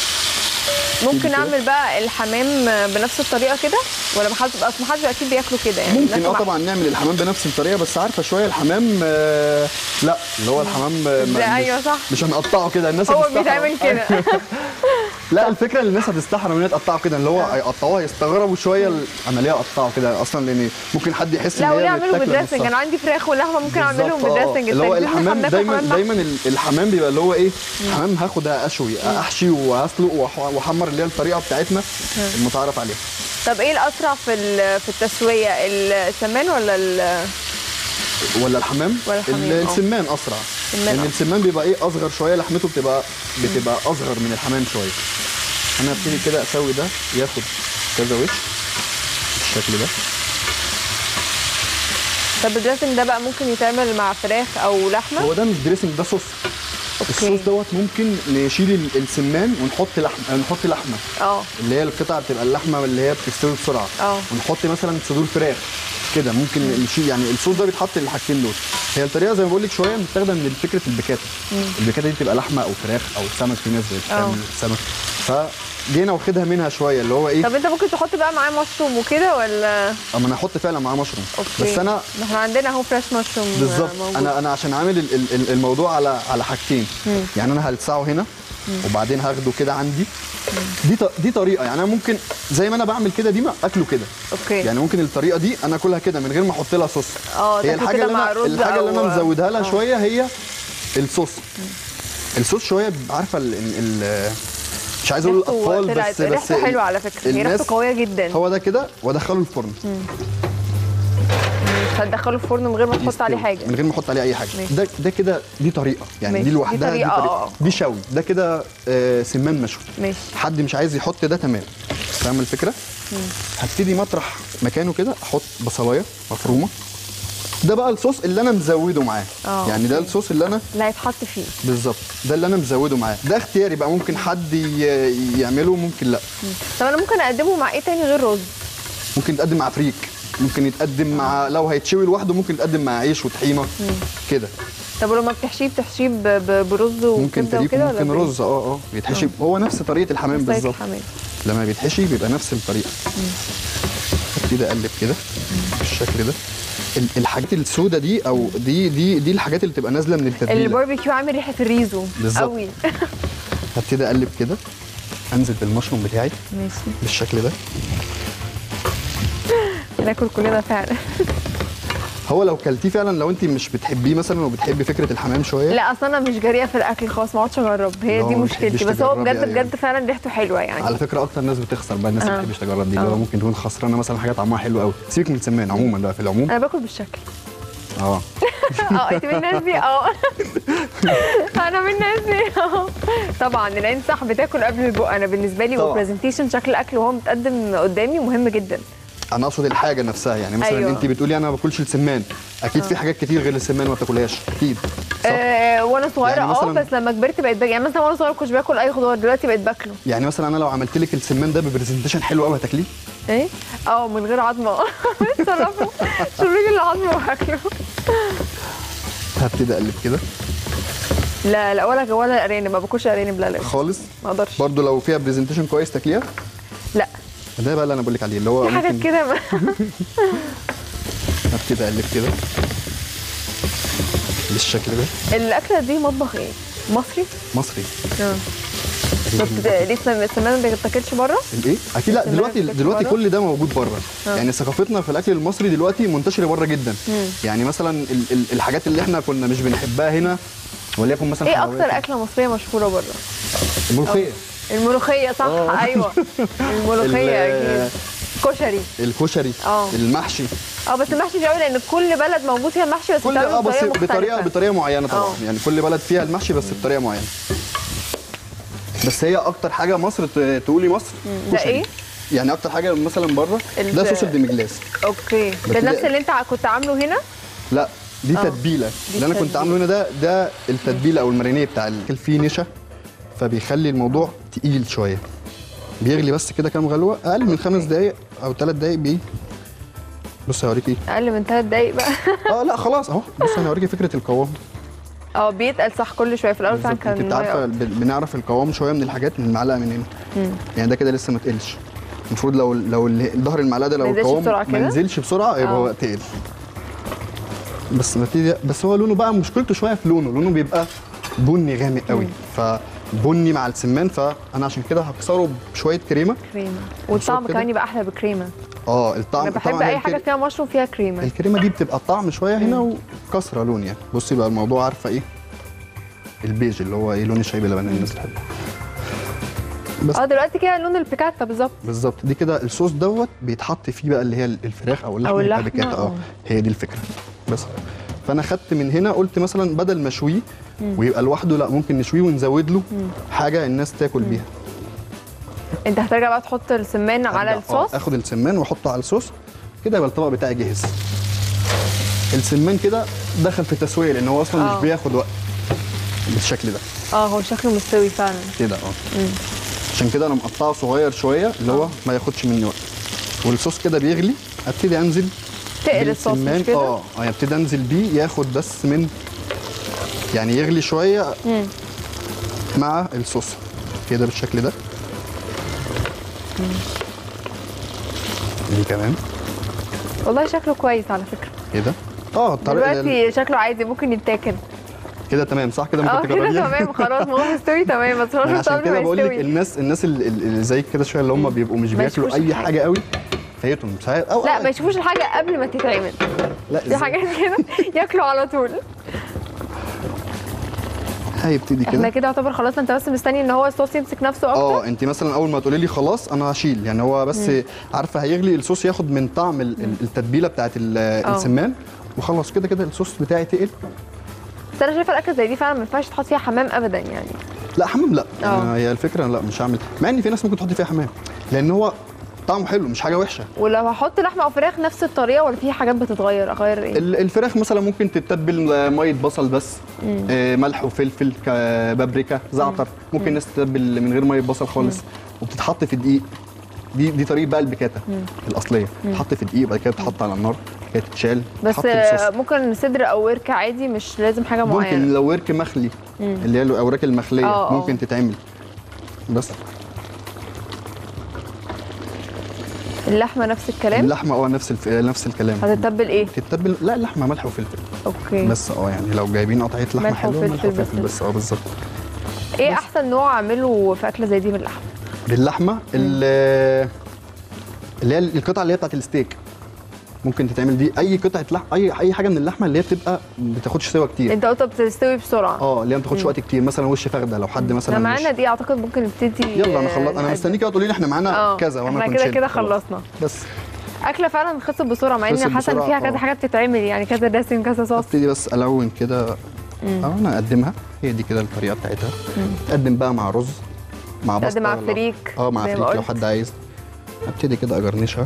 S1: ممكن اعمل بقى الحمام بنفس الطريقه كده ولا ما حد اصل ما حدش اكيد بياكله كده يعني؟
S10: ممكن اه طبعا نعمل الحمام بنفس الطريقه، بس عارفه شويه الحمام آه لا اللي هو الحمام آه
S1: ايوه صح
S10: مش هنقطعه كده الناس
S1: هو بيتعمل كده.
S10: لا الفكره اللي الناس هتستحرم ان هي تقطعه كده اللي هو هيقطعوها يستغربوا شويه العمليه قطعه كده اصلا، لان ممكن حد يحس ان هي
S1: لا يعملوا بالدريسنج. انا عندي فراخ ولحمه ممكن اعملهم بالدريسنج.
S10: اللي هو الحمام دايما دايما الحمام بيبقى اللي هو ايه حمام هاخد اشوي احشي واسلق واحمر اللي هي الطريقه بتاعتنا المتعارف عليها.
S1: طب ايه الاسرع في في التسويه السمان ولا ال
S10: ولا الحمام؟
S1: ولا الحمام
S10: السمان اسرع لان يعني السمان بيبقى ايه اصغر شويه، لحمته بتبقى بتبقى اصغر من الحمام شويه. انا ابتدي كده اسوي ده ياخد كذا وش بالشكل ده.
S1: طب الدريسنج ده بقى ممكن يتعمل مع فراخ او لحمه؟
S10: هو ده مش دريسنج ده صوص. أوكي. الصوص دوت ممكن نشيل السمان ونحط لحمه نحط لحمه
S1: اه
S10: اللي هي القطعه بتبقى اللحمه اللي هي بتستوي بسرعه
S1: اه
S10: ونحط مثلا صدور فراخ كده ممكن نشيل. يعني الصوص ده بيتحط للحاجتين دول. هي الطريقه زي ما بقول لك شويه متاخده من فكره البيكاتا. البيكاتا دي بتبقى لحمه او فراخ او سمك، في ناس بتعمل سمك فجينا واخدها منها شويه اللي هو ايه.
S1: طب انت ممكن تحط بقى معاه مشروم وكده ولا؟
S10: اما انا احط فعلا معاه مشروم.
S1: أوكي.
S10: بس انا
S1: احنا عندنا اهو فريش مشروم
S10: بالظبط. انا انا عشان عامل الموضوع على على حاجتين. مم. يعني انا هلسعه هنا مم. وبعدين هاخده كده عندي. دي دي طريقه يعني انا ممكن زي ما انا بعمل كده دي ما اكله كده.
S1: اوكي.
S10: يعني ممكن الطريقه دي انا اكلها كده من غير ما احط لها صوص.
S1: اه
S10: هي الحاجه اللي انا الحاجه اللي انا مزودها لها شويه هي الصوص. الصوص شويه عارفه ال ال مش عايز اقول الاطفال بس بس
S1: ريحته حلوه على فكره. هي ريحته قويه جدا.
S10: هو ده كده وادخله الفرن.
S1: هتدخله الفرن من غير ما تحط عليه حاجه؟
S10: من غير ما احط عليه اي حاجه. ماشي. ده ده كده دي طريقه يعني ماشي. دي لوحدها دي طريقه, دي, طريقة. دي شوي. ده كده آه سمان مشوي.
S1: ماشي.
S10: حد مش عايز يحط ده تمام. فاهم الفكره؟ مم. هبتدي مطرح مكانه كده احط بصلايه مفرومه. ده بقى الصوص اللي انا مزوده معاه. يعني ده الصوص اللي انا
S1: اللي هيتحط فيه
S10: بالظبط. ده اللي انا مزوده معاه. ده اختياري بقى ممكن حد يعمله ممكن لا.
S1: مم. طب انا ممكن اقدمه مع ايه تاني غير رز؟
S10: ممكن تقدم مع فريك. ممكن يتقدم مع لو هيتشوي لوحده ممكن يتقدم مع عيش وطحينه كده.
S1: طب ولما بتحشيه بتحشيه برز وكبده وكده ولا
S10: ممكن رز اه اه بيتحشي هو نفس طريقه الحمام بالظبط. لما بيتحشي بيبقى نفس الطريقه. ابتدي اقلب كده بالشكل ده. الحاجات السوداء دي او دي دي دي الحاجات اللي بتبقى نازله من التتبيله.
S1: الباربيكيو عامل ريحه الريزو قوي.
S10: هبتدي اقلب كده انزل بالمشروم بتاعي
S1: ماشي
S10: بالشكل ده.
S1: ناكل كلنا فعلا.
S10: هو لو كلتيه فعلا لو انت مش بتحبيه مثلا وبتحبي فكره الحمام شويه.
S1: لا اصل انا مش جريئه في الاكل خالص ما اقعدش اجرب هي دي مشكلتي بس هو بجد يعني. بجد فعلا ريحته حلوه يعني.
S10: على فكره اكتر ناس بتخسر بقى الناس اللي ما بتحبش تجرب دي اللي ممكن تكون خسرانه مثلا حاجه طعمها حلو قوي. سيبك من السمان عموما بقى في العموم.
S1: انا باكل بالشكل.
S10: اه
S1: اه انت من الناس دي اه انا من الناس دي اه طبعا العين صح بتاكل قبل البق. انا بالنسبه لي والبرزنتيشن شكل الاكل وهو متقدم قدامي مهم جدا.
S10: انا اقصد الحاجه نفسها يعني مثلا أيوة. انت بتقولي انا ما باكلش السمان اكيد أوه. في حاجات كتير غير السمان ما بتاكلهاش اكيد صح؟
S1: آه وانا صغيره يعني اه بس لما كبرت بقيت باكل يعني مثلا وانا صغيره كنتش باكل اي خضار دلوقتي بقيت باكله.
S10: يعني مثلا انا لو عملت لك السمان ده ببرزنتيشن حلو قوي هتاكليه؟
S1: ايه؟ اه من غير عظمه صرفه شريك العظمه وهاكله.
S10: هبتدي اقلب كده.
S1: لا لا ولا ولا ارانب ما باكلش ارانب لا لا
S10: خالص
S1: ما اقدرش.
S10: برضه لو فيها برزنتيشن كويس تاكليها؟
S1: لا
S10: ده بقى اللي انا بقول لك عليه اللي هو
S1: في حاجات كده
S10: هبتدي اقلب كده بالشكل ده.
S1: الاكله دي مطبخ ايه؟ مصري؟
S10: مصري
S1: اه لسه السمان ما بيتاكلش بره؟
S10: الايه؟ اكيد لا دلوقتي دلوقتي كل ده موجود بره. يعني ثقافتنا في الاكل المصري دلوقتي منتشره بره جدا. مم. يعني مثلا ال ال الحاجات اللي احنا كنا مش بنحبها هنا وليكن مثلا
S1: ايه اكتر اكله مصريه مشهوره بره؟
S10: الملوخيه.
S1: الملوخيه صح أوه. ايوه الملوخيه اكيد. كشري
S10: الكشري أوه. المحشي
S1: اه بس المحشي مش قوي لان كل بلد موجود فيها المحشي بس
S10: بطريقه بس بطريقه بطريقه معينه طبعا. أوه. يعني كل بلد فيها المحشي بس بطريقه معينه. بس هي اكتر حاجه مصر تقولي مصر
S1: ده ايه؟
S10: يعني اكتر حاجه مثلا بره ده صوص الديمجلاس.
S1: اوكي ده نفس اللي انت كنت عامله هنا؟
S10: لا دي أوه. تتبيله اللي انا كنت عامله هنا ده ده التتبيله او المارينيه بتاع الاكل فيه نشا فبيخلي الموضوع تقيل شويه. بيغلي بس كده كام غلوه اقل من خمس دقائق او ثلاث دقائق بيه. بص هوريكي
S1: اقل من ثلاث دقائق بقى
S10: اه لا خلاص اهو بص انا هوريكي فكره القوام.
S1: اه بيتقل صح كل شويه في الاول فعلا كان
S10: انت عارفه بنعرف القوام شويه من الحاجات من المعلقه من هنا. يعني ده كده لسه ما تقلش. المفروض لو لو ظهر المعلقه ده لو القوام ما نزلش بسرعه يبقى هو تقل. بس نتيجه بس هو لونه بقى مشكلته شويه في لونه لونه بيبقى بني غامق قوي فبني مع السمان فانا عشان كده هكسره بشويه كريمه.
S1: كريمه والطعم كمان يبقى احلى بكريمه.
S10: اه الطعم
S1: انا بحب اي حاجه فيها مشروم فيها كريمه.
S10: الكريمه دي بتبقى الطعم شويه هنا وكسره لون يعني. بصي بقى الموضوع عارفه ايه البيج اللي هو ايه لون الشاي بلبن الناس بتحبه.
S1: بس اه دلوقتي كده لون البيكاتا بالظبط.
S10: بالظبط دي كده الصوص دوت بيتحط فيه بقى اللي هي الفراخ او اللحمه
S1: اللحمه البيكاتا
S10: اه هي دي الفكره. بس فانا خدت من هنا قلت مثلا بدل ما اشويه ويبقى لوحده لا ممكن نشويه ونزود له مم. حاجه الناس تاكل بيها.
S1: انت هترجع بقى تحط السمان على الصوص؟
S10: اخد السمان واحطه على الصوص كده يبقى الطبق بتاعي جاهز. السمان كده دخل في التسويه لان هو اصلا أوه. مش بياخد وقت بالشكل ده.
S1: اه هو شكله مستوي فعلا
S10: كده اه عشان كده انا مقطعه صغير شويه اللي هو ما ياخدش مني وقت. والصوص كده بيغلي ابتدي انزل
S1: تقل الصوص مش كده؟
S10: اه اه ابتدي انزل بيه ياخد بس من يعني يغلي شويه مم. مع الصوص كده بالشكل ده. مم. دي كمان
S1: والله شكله كويس على فكره.
S10: ايه ده؟ اه
S1: الطريقه دلوقتي شكله عادي ممكن يتاكل
S10: كده تمام صح كده ممكن
S1: تجربيه. اه كده تمام خلاص ما هو مستوي تمام بس هو
S10: مش عشان كده بقول لك الناس الناس اللي زي كده شويه اللي هم بيبقوا مش بياكلوا اي حاجه, حاجة قوي فايتهم ساعات او
S1: لا ما يشوفوش الحاجه قبل ما تتعمل. لا في حاجات كده ياكلوا على طول.
S10: هيبتدي كده
S1: احنا كده يعتبر خلاص انت بس مستني ان هو الصوص يمسك نفسه اكتر.
S10: اه انت مثلا اول ما تقولي لي خلاص انا هشيل يعني هو بس مم. عارفه هيغلي الصوص ياخد من طعم التتبيله بتاعت السمان وخلاص كده كده الصوص بتاعي تقل.
S1: بس انا شايفه الاكله زي دي فعلا ما ينفعش تحط فيها حمام ابدا يعني.
S10: لا حمام لا يعني هي الفكره لا مش هعمل مع ان في ناس ممكن تحط فيها حمام لان هو طعمه حلو مش حاجه وحشه.
S1: ولو هحط لحمه او فراخ نفس الطريقه ولا في حاجات بتتغير اغير ايه؟
S10: الفراخ مثلا ممكن تتبل ميه بصل بس آه ملح وفلفل بابريكا زعتر. مم. ممكن الناس تتبل من غير ميه بصل خالص. مم. وبتتحط في دقيق دي دي طريقه بقى البيكاتا الاصليه، تحط في دقيق بعد كده تتحط على النار كده تتشال.
S1: بس ممكن صدر او ورك عادي مش لازم حاجه معينه.
S10: ممكن لو ورك مخلي مم. اللي هي الاوراق المخليه أوه. ممكن تتعمل. بس
S1: اللحمه نفس الكلام.
S10: اللحمه اه نفس الف... نفس الكلام.
S1: هتتبل ايه؟
S10: تتبل لا اللحمه ملح وفلفل.
S1: اوكي.
S10: بس اه يعني لو جايبين قطعيه لحمه حلوه ملح وفلفل بس اه بالظبط.
S1: ايه احسن نوع اعمله في اكله زي دي من اللحمه؟
S10: باللحمه اللي هي القطعه اللي هي بتاعت الستيك ممكن تتعمل دي. اي قطعه لحم اي اي حاجه من اللحمه اللي هي بتبقى ما بتاخدش سوا كتير.
S1: انت قلت بتستوي بسرعه.
S10: اه اللي هي ما بتاخدش وقت كتير، مثلا وش فخده لو حد مثلا
S1: احنا معانا دي اعتقد ممكن نبتدي.
S10: يلا انا خلصت انا مستنيكي تقولي لي احنا معانا كذا
S1: وانا احنا كده كده خلصنا.
S10: بس
S1: اكله فعلا خلصت بسرعه مع ان حسن فيها كذا حاجه بتتعمل يعني كذا دسم كذا صوص.
S10: ابتدي بس الون كده اه انا اقدمها هي دي كده الطريقه بتاعتها. تقدم بقى مع رز مع بسطه
S1: تقدم مع فريك
S10: اه مع فريك لو حد عايز. ابتدي كده اجرنشها.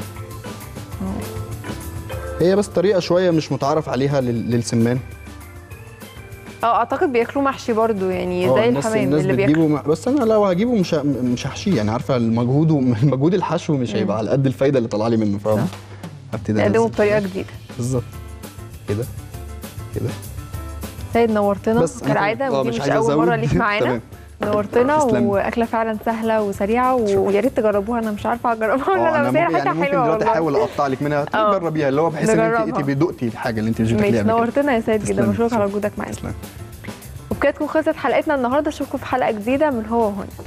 S10: هي بس طريقه شويه مش متعارف عليها للسمان.
S1: اه اعتقد بياكلوه محشي برضو يعني زي الحمام اللي بياكلوا.
S10: بس انا لو هجيبه مش مش هحشيه يعني عارفه المجهود مجهود الحشو مش هيبقى على قد الفايده اللي طالعه لي منه فاهم.
S1: هبتدي اقدمه بطريقه جديده
S10: بالظبط كده كده.
S1: سيد نورتنا كالعاده ودي مش, مش اول مره ليك معانا. نورتنا واكله فعلا سهله وسريعه ويا ريت تجربوها. انا مش عارفه اجربها ولا لا بس هي حاجه حلوه والله.
S10: ممكن احاول اقطع لك منها تجربيها اللي هو بحيث ان انت تبقي دقتي الحاجه اللي انت مش بتاكليها.
S1: نورتنا يا سيد جدا مشكور على وجودك معانا. وبكده تكون خلصت حلقتنا النهارده. اشوفكم في حلقه جديده من هو وهنا.